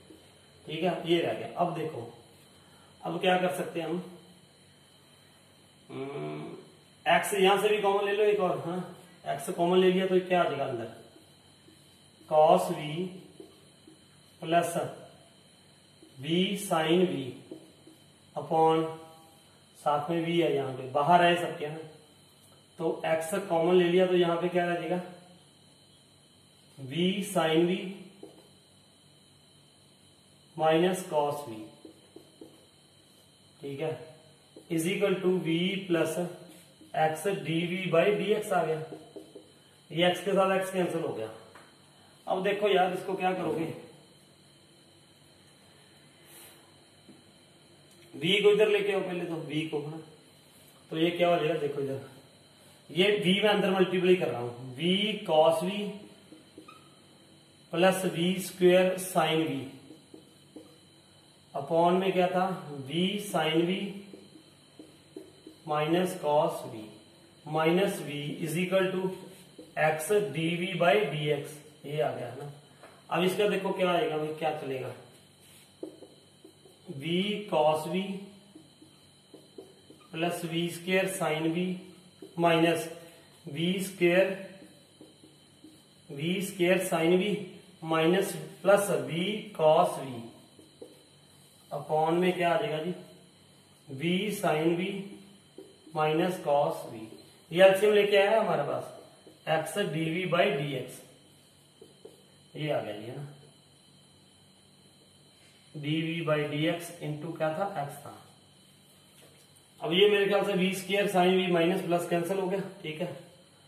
[SPEAKER 1] ठीक है, ये रह गया। अब देखो अब क्या कर सकते हैं हम, एक्स यहां से भी कॉमन ले लो एक और, हाँ एक्स कॉमन ले लिया तो क्या आ जाएगा अंदर, cos v plus v sine v upon, साथ में वी है यहाँ पे, बाहर है सबके ना, तो एक्स कॉमन ले लिया तो यहाँ पे क्या रह जाएगा, v sine v minus cos v, ठीक है, is equal to v plus x D we by D x आ गया। ये एक्स के साथ एक्स कैंसिल हो गया। अब देखो यार इसको क्या करोगे, v को इधर लेके आओ पहले तो, v को ना, तो ये क्या हो जाएगा, देखो इधर ये v में अंदर मल्टीप्लाई कर रहा हूं, v cos v plus v square sine v upon में क्या था, v sine v minus cos v minus v is equal to x D we by D x, ये आ गया है ना। अब इसका देखो क्या आएगा भाई, क्या चलेगा, v cos v plus v square sine v minus v square sine v minus plus v cos v upon में क्या आ जाएगा जी, v sine v minus cos v, ये एलसीएम लेके आया है हमारे पास, x D we by D x, ये आ गया ये ना, d we by D x into क्या था, एक्स था। अब ये मेरे ख्याल से v square sine v minus plus cancel हो गया, ठीक है।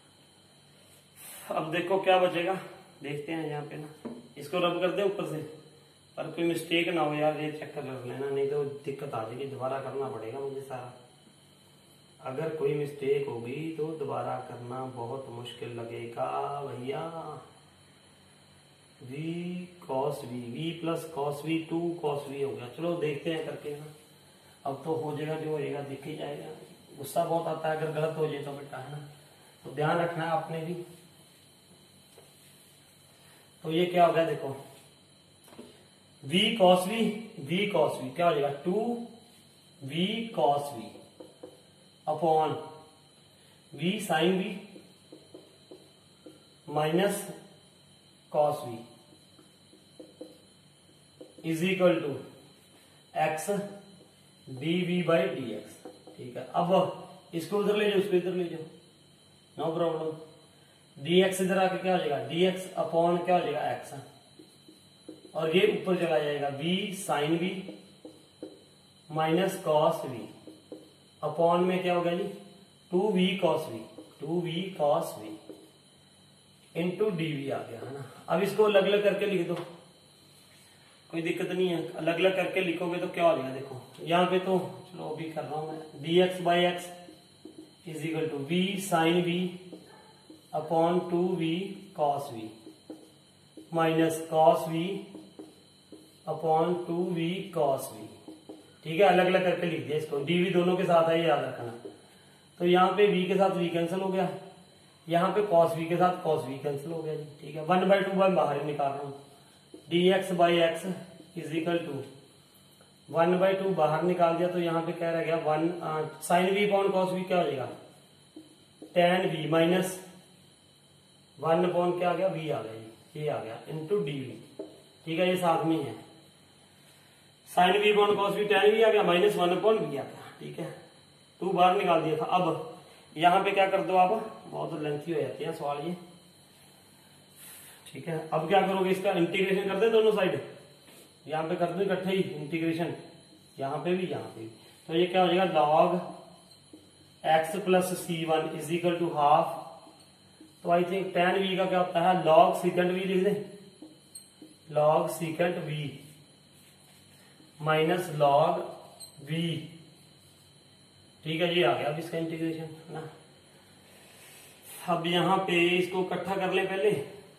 [SPEAKER 1] अब देखो क्या बचेगा, देखते हैं यहाँ पे ना, इसको रब कर दे ऊपर से, पर कोई मिस्टेक ना हो यार, ये चेक कर लेना, नहीं तो दिक्कत आ जाएगी, दोबारा करना पड़ेगा मुझे सारा। अगर कोई मिस्टेक होगी तो दोबारा करना बहुत मुश्किल लगेगा भैया। v cos v, v plus cos v 2 cos v हो गया, चलो देखते हैं करके ना, अब तो हो जाएगा जो होएगा दिख ही जाएगा। गुस्सा बहुत आता है अगर गलत हो जाए तो बेटा, है ना, तो ध्यान रखना है आपने भी। तो ये क्या हो गया देखो, v cos v क्या हो जाएगा, 2v cos v upon v sine v minus cos v is equal to x D we by D X, ठीक है। अब इसको उधर ले जाओ, इसको इधर ले जाओ, नो प्रॉब्लम। डी एक्स इधर आके क्या हो जाएगा, डी एक्स अपॉन क्या हो जाएगा, एक्स, और ये ऊपर चला जाएगा v sine v minus cos v upon में क्या होगा जी, 2v cos v into d आ गया, है ना। अब इसको अलग अलग करके लिख दो, कोई दिक्कत नहीं है, अलग अलग करके लिखोगे तो क्या हो जाएगा देखो, यहाँ पे तो चलो अभी कर रहा हूं मैं, dx by x is equal to v sine v upon 2v cos v minus cos v upon 2v cos v, ठीक है। अलग अलग करके लिख दिया इसको, dv दोनों के साथ है, याद रखना। तो यहाँ पे v के साथ v कैंसिल हो गया, यहाँ पे cos v के साथ cos v कैंसिल हो गया जी, ठीक है। 1/2 बार बाहर ही निकाल रहा हूँ, dx by x is equal to 1/2 बाहर निकाल दिया, तो यहाँ पे क्या रह गया, 1 sine v upon cos v क्या हो जाएगा, tan v माइनस 1 अपॉन क्या आ गया, v आ गया, ये आ गया इंटू dv, ठीक है, ये साथ में है। Sine v upon cos v tan v आ गया माइनस 1 अपॉन v आ गया, ठीक है। 2 बाहर निकाल दिया था। अब यहाँ पे क्या कर दो आप, बहुत लेंथी हो जाती है सवाल ये, ठीक है। अब क्या करोगे, इसका इंटीग्रेशन कर दे दोनों साइड, यहाँ पे कर दो इकट्ठे ही इंटीग्रेशन, यहाँ पे भी यहाँ पे भी, तो ये क्या हो जाएगा, log x plus c1 is equal to half, तो आई थिंक tan v का क्या होता है, log secant v लिख दे, log secant v minus log v, ठीक है, ये आ गया अब इसका इंटीग्रेशन ना। अब यहाँ पे इसको इकट्ठा कर ले, पहले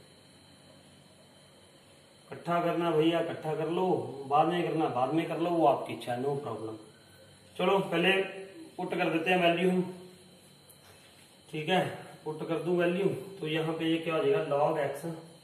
[SPEAKER 1] इकट्ठा करना भैया इकट्ठा कर लो, बाद में करना बाद में कर लो, वो आपकी इच्छा है, नो प्रॉब्लम। चलो पहले पुट कर देते हैं वैल्यू, ठीक है, पुट कर दूं वैल्यू, तो यहाँ पे ये क्या हो जाएगा, log x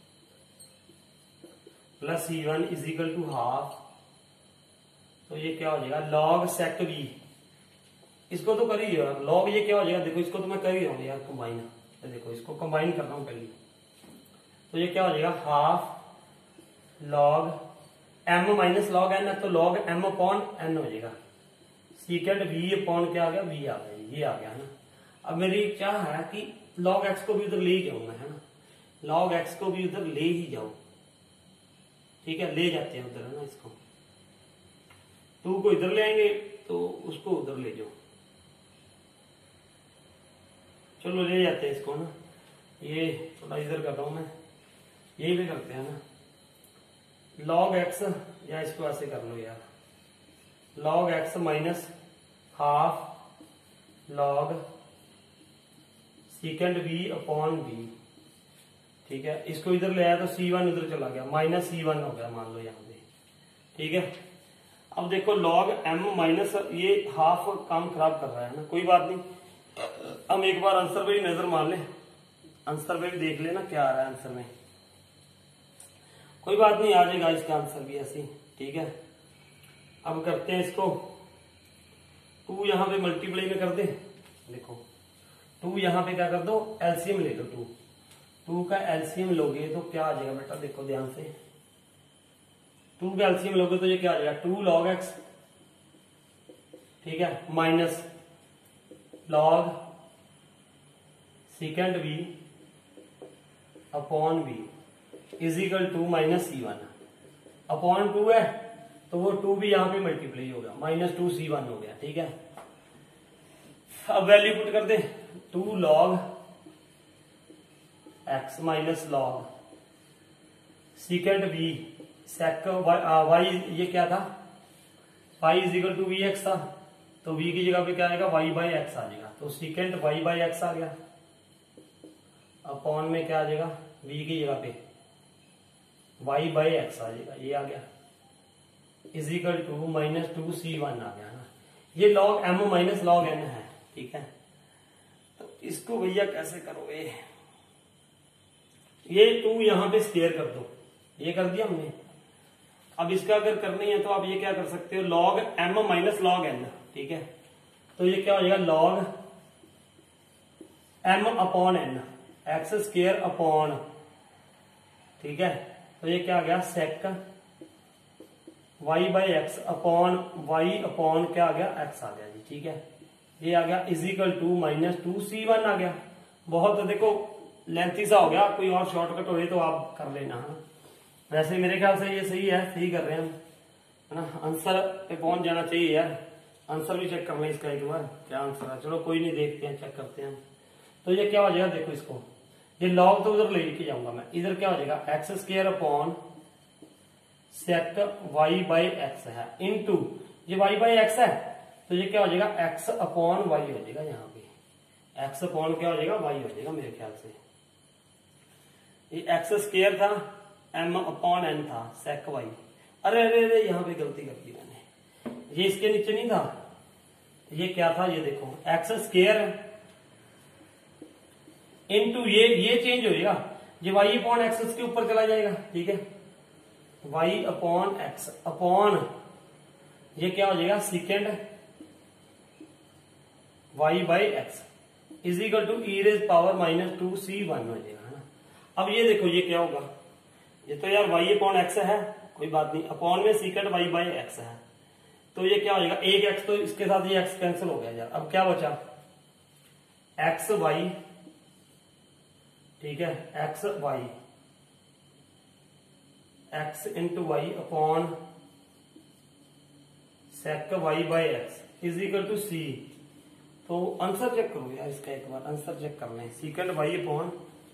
[SPEAKER 1] plus c1 is equal to half, तो ये क्या हो जाएगा, log sec v इसको तो कर ही यार लॉग, ये क्या हो जाएगा देखो, इसको तो मैं कर ही रहा हूँ यार कंबाइन। देखो इसको कंबाइन कर रहा हूँ पहले, तो ये क्या हो जाएगा half log m minus log n है, तो लॉग m अपॉन n हो जाएगा। सीकेंड v अपॉन क्या आ गया, v आ गया, ये आ गया है ना। अब मेरी क्या है कि लॉग x को भी उधर ले ही जाऊंगा, है ना, लॉग x को भी उधर ले ही जाओ, ठीक है, ले जाते हैं उधर, है ना, इसको 2 को इधर ले आएंगे तो उसको उधर ले जाओ, चलो ले जाते हैं इसको ना, ये थोड़ा इधर कर रहा हूं मैं, यही भी करते हैं ना, log x, या इसको ऐसे कर लो यार, log x minus half log secant v upon v, ठीक है, इसको इधर ले आया तो c1 इधर चला गया, माइनस c1 हो गया मान लो यहाँ पे, ठीक है। अब देखो log m माइनस, ये हाफ काम खराब कर रहा है ना, कोई बात नहीं, हम एक बार आंसर पे भी नजर मार ले, आंसर पे भी देख लेना क्या आ रहा है आंसर में, कोई बात नहीं, आ जाएगा इसका आंसर भी ऐसे, ठीक है। अब करते हैं इसको, 2 यहाँ पे मल्टीप्लाई में कर दे, देखो 2 यहाँ पे क्या कर दो, एलसीएम ले लो, 2 का एलसीएम लोगे तो क्या आ जाएगा बेटा, देखो ध्यान से, 2 का एलसीएम लोगे तो ये क्या आ जाएगा, 2 log x, ठीक है, minus log secant v upon v is equal to minus c1, upon 2 है तो वो 2 भी यहां पे मल्टीप्लाई होगा, माइनस 2c1 हो गया, ठीक है। अब वैल्यू पुट कर दे, 2 log x minus log secant v sec y, ये क्या था, y is equal to v x था, तो v की जगह पे क्या आएगा, y बाई एक्स आ जाएगा, तो सेकेंड y बाई एक्स आ गया, अपॉन में क्या आ जाएगा, v की जगह पे y बाई एक्स आ जाएगा, ये आ गया, is equal to minus 2c1 आ गया ना, ये log m minus log n है, ठीक है। तो इसको भैया कैसे करोगे, ये 2 यहां पे स्क्वायर कर दो, ये कर दिया हमने। अब इसका अगर करनी है तो आप ये क्या कर सकते हो, log m minus log n, ठीक है, तो ये क्या हो जाएगा, log m upon n, x square upon, ठीक है, तो ये क्या आ गया, sec y by x upon y upon क्या आ गया, x आ गया जी, ठीक है, ये आ गया is equal to minus 2c1 आ गया। बहुत देखो लेंथी सा हो गया, कोई और शॉर्टकट हो तो आप कर लेना, है ना, वैसे मेरे ख्याल से ये सही है, सही कर रहे हैं हम, है ना, आंसर पे पहुंच जाना चाहिए यार, आंसर भी चेक कर लें इसका एक बार, क्या आंसर है, चलो कोई नहीं, देखते हैं, चेक करते हैं। तो ये क्या हो जाएगा, देखो इसको, ये log तो उधर लेके जाऊंगा मैं, इधर क्या हो जाएगा, x square upon sec y by x है, into y by by x है, तो ये क्या हो जाएगा, एक्स अपॉन वाई हो जाएगा, यहाँ पे एक्स अपॉन क्या हो जाएगा, वाई हो जाएगा मेरे ख्याल से, ये एक्स स्क्वायर था, एम अपॉन एन था, सेक वाई, अरे अरे अरे यहाँ पे गलती कर दी मैंने, ये इसके नीचे नहीं था, ये क्या था, ये देखो एक्स स्क्वायर इनटू ये चेंज हो जाएगा, ये वाई अपॉन एक्स इसके ऊपर चला जाएगा, ठीक है, वाई अपॉन एक्स अपॉन ये क्या हो जाएगा, secant y by x is equal to e raise power minus 2c1 हो जाएगा, है ना। अब ये देखो ये क्या होगा, ये तो यार वाई अपॉन एक्स है, कोई बात नहीं, अपॉन में सेकेंड वाई बाई एक्स है, तो ये क्या हो जाएगा, एक एक्स, तो इसके साथ ये एक्स कैंसिल हो गया यार, अब क्या बचा, एक्स वाई, ठीक है, x y, x into y upon sec y by x is equal to c. तो आंसर चेक करो यार इसका, एक बार आंसर चेक कर लें, सेकेंड वाई अपॉन,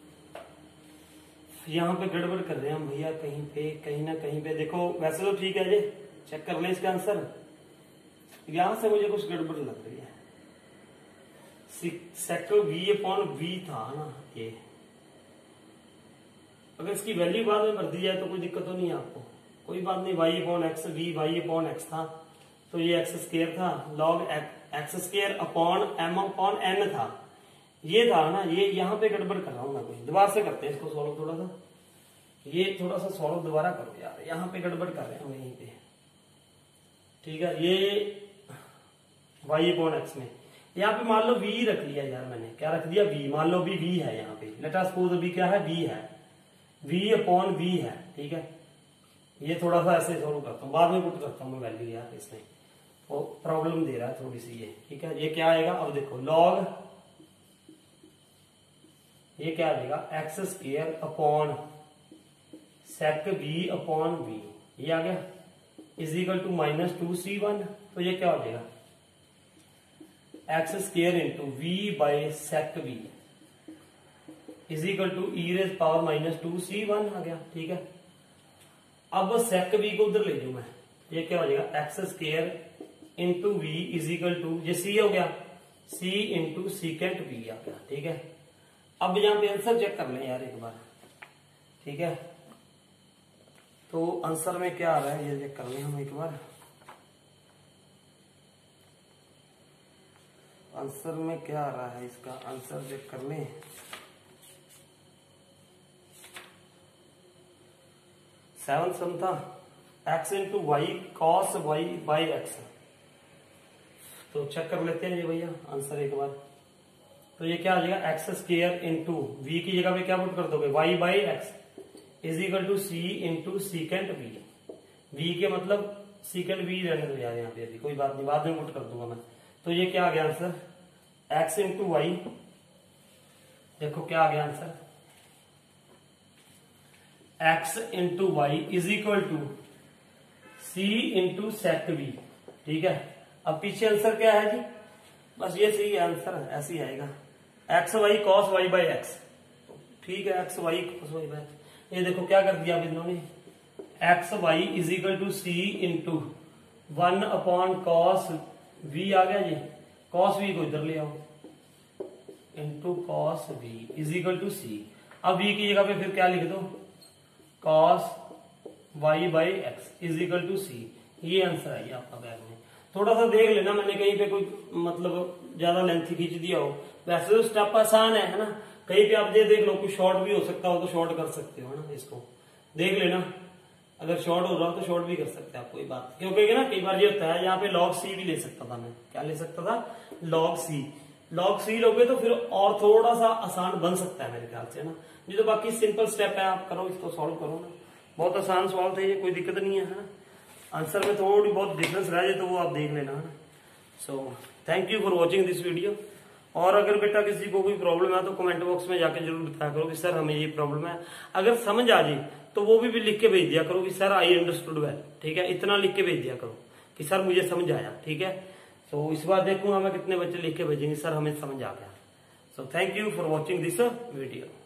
[SPEAKER 1] यहाँ पे गड़बड़ कर रहे हैं हम भैया, कहीं पे कहीं ना कहीं पे, देखो वैसे तो ठीक है जी, चेक कर लें इसका आंसर, यहां से मुझे कुछ गड़बड़ लग रही है, सेक वी अपॉन वी था ना, ये अगर इसकी वैल्यू बाद में भर दी जाए तो कोई दिक्कत तो नहीं है आपको, कोई बात नहीं, y upon x, v y upon x था, तो ये एक्स स्क्वायर था, log x square upon m upon n था, ये था ना, ये यहाँ पे गड़बड़ कर रहा हूं मैं, कोई दोबारा से करते हैं इसको सॉल्व, थोड़ा सा ये थोड़ा सा सॉल्व दोबारा करो यार, यहाँ पे गड़बड़ कर रहे हैं हम यहीं पे, ठीक है, ये वाई अपॉन एक्स में यहाँ पे मान लो v रख लिया यार, मैंने क्या रख दिया v, मान लो भी v है यहाँ पे, लेट अस सपोज अभी क्या है v है, v अपॉन v है, ठीक है। ये थोड़ा सा ऐसे सोल्व करता हूँ, बाद में पुट करता हूँ मैं वैल्यू यार, इसमें वो प्रॉब्लम दे रहा है थोड़ी सी ये, ठीक है। ये क्या आएगा, अब देखो लॉग, ये क्या आ जाएगा x square upon sec v upon v, ये आ गया, इज इक्वल टू -2c1। तो ये क्या हो जाएगा x square into v by sec v is equal to e raise power -2c1 आ गया, ठीक है। अब सेक v को उधर ले जाऊं मैं, ये क्या हो जाएगा x square into v is equal to, ये c हो गया c इंटू सीकेंट v आ गया, ठीक है। अब यहां पे आंसर चेक कर लें यार एक बार, ठीक है। तो आंसर में क्या आ रहा है ये चेक कर लें हम एक बार। आंसर में क्या आ रहा है, इसका आंसर चेक कर लें। सेवन सम था x into y cos y by x. तो चेक कर लेते हैं ये भैया आंसर एक बार। तो ये क्या आ जाएगा एक्स स्क्वायर इंटू वी की जगह पे क्या पुट कर दोगे y by x is equal to c into secant v. V के मतलब सीकेंट वी रहने दो यार यहाँ पे, अभी कोई बात नहीं, बाद में पुट कर दूंगा मैं। तो ये क्या आ गया आंसर एक्स इंटू वाई, देखो क्या आ गया answer x into y is equal to c into sec v, ठीक है। अब पीछे आंसर क्या है जी, बस ये सही है आंसर, ऐसे ही आएगा x y cos y by x, ठीक है। X y cos y by x, ये देखो क्या कर दिया अब इन्होंने x y is equal to c into 1 upon cos v आ गया जी, कॉस वी को इधर ले आओ into cos v is equal to c. अब वी की जगह पे फिर क्या लिख दो cos y by x is equal to c. ये आंसर है आपका बैग में। थोड़ा सा देख लेना, मैंने कहीं पे कोई मतलब ज्यादा लेंथी खींच दिया हो, वैसे तो स्टेप आसान है ना। कहीं पे आप ये देख लो कुछ शॉर्ट भी हो सकता हो तो शॉर्ट कर सकते हो ना, इसको देख लेना। अगर शॉर्ट हो रहा हो तो शॉर्ट भी कर सकते हैं आप, कोई बात। क्योंकि ना कई बार ये होता है यहाँ पे लॉग सी भी ले सकता था मैं, क्या ले सकता था लॉग सी। लॉग सी लोगे तो फिर और थोड़ा सा आसान बन सकता है मेरे ख्याल से ना। ये तो बाकी सिंपल स्टेप है, आप करो इसको सॉल्व करो ना, बहुत आसान सवाल थे ये, कोई दिक्कत नहीं है ना। आंसर में थोड़ी बहुत डिफरेंस रह जाए तो वो आप देख लेना है ना। So thank you for watching this video. और अगर बेटा किसी को कोई प्रॉब्लम है तो कमेंट बॉक्स में जाके जरूर बताया करो कि सर हमें ये प्रॉब्लम है। अगर समझ आ जाए तो वो भी लिख के भेज दिया करो कि सर आई अंडरस्टूड वेल, ठीक है। इतना लिख के भेज दिया करो कि सर मुझे समझ आया, ठीक है। तो इस बार देखूंगा मैं कितने बच्चे लिख के भेजेंगे सर हमें समझ आ गया। So thank you for watching this video.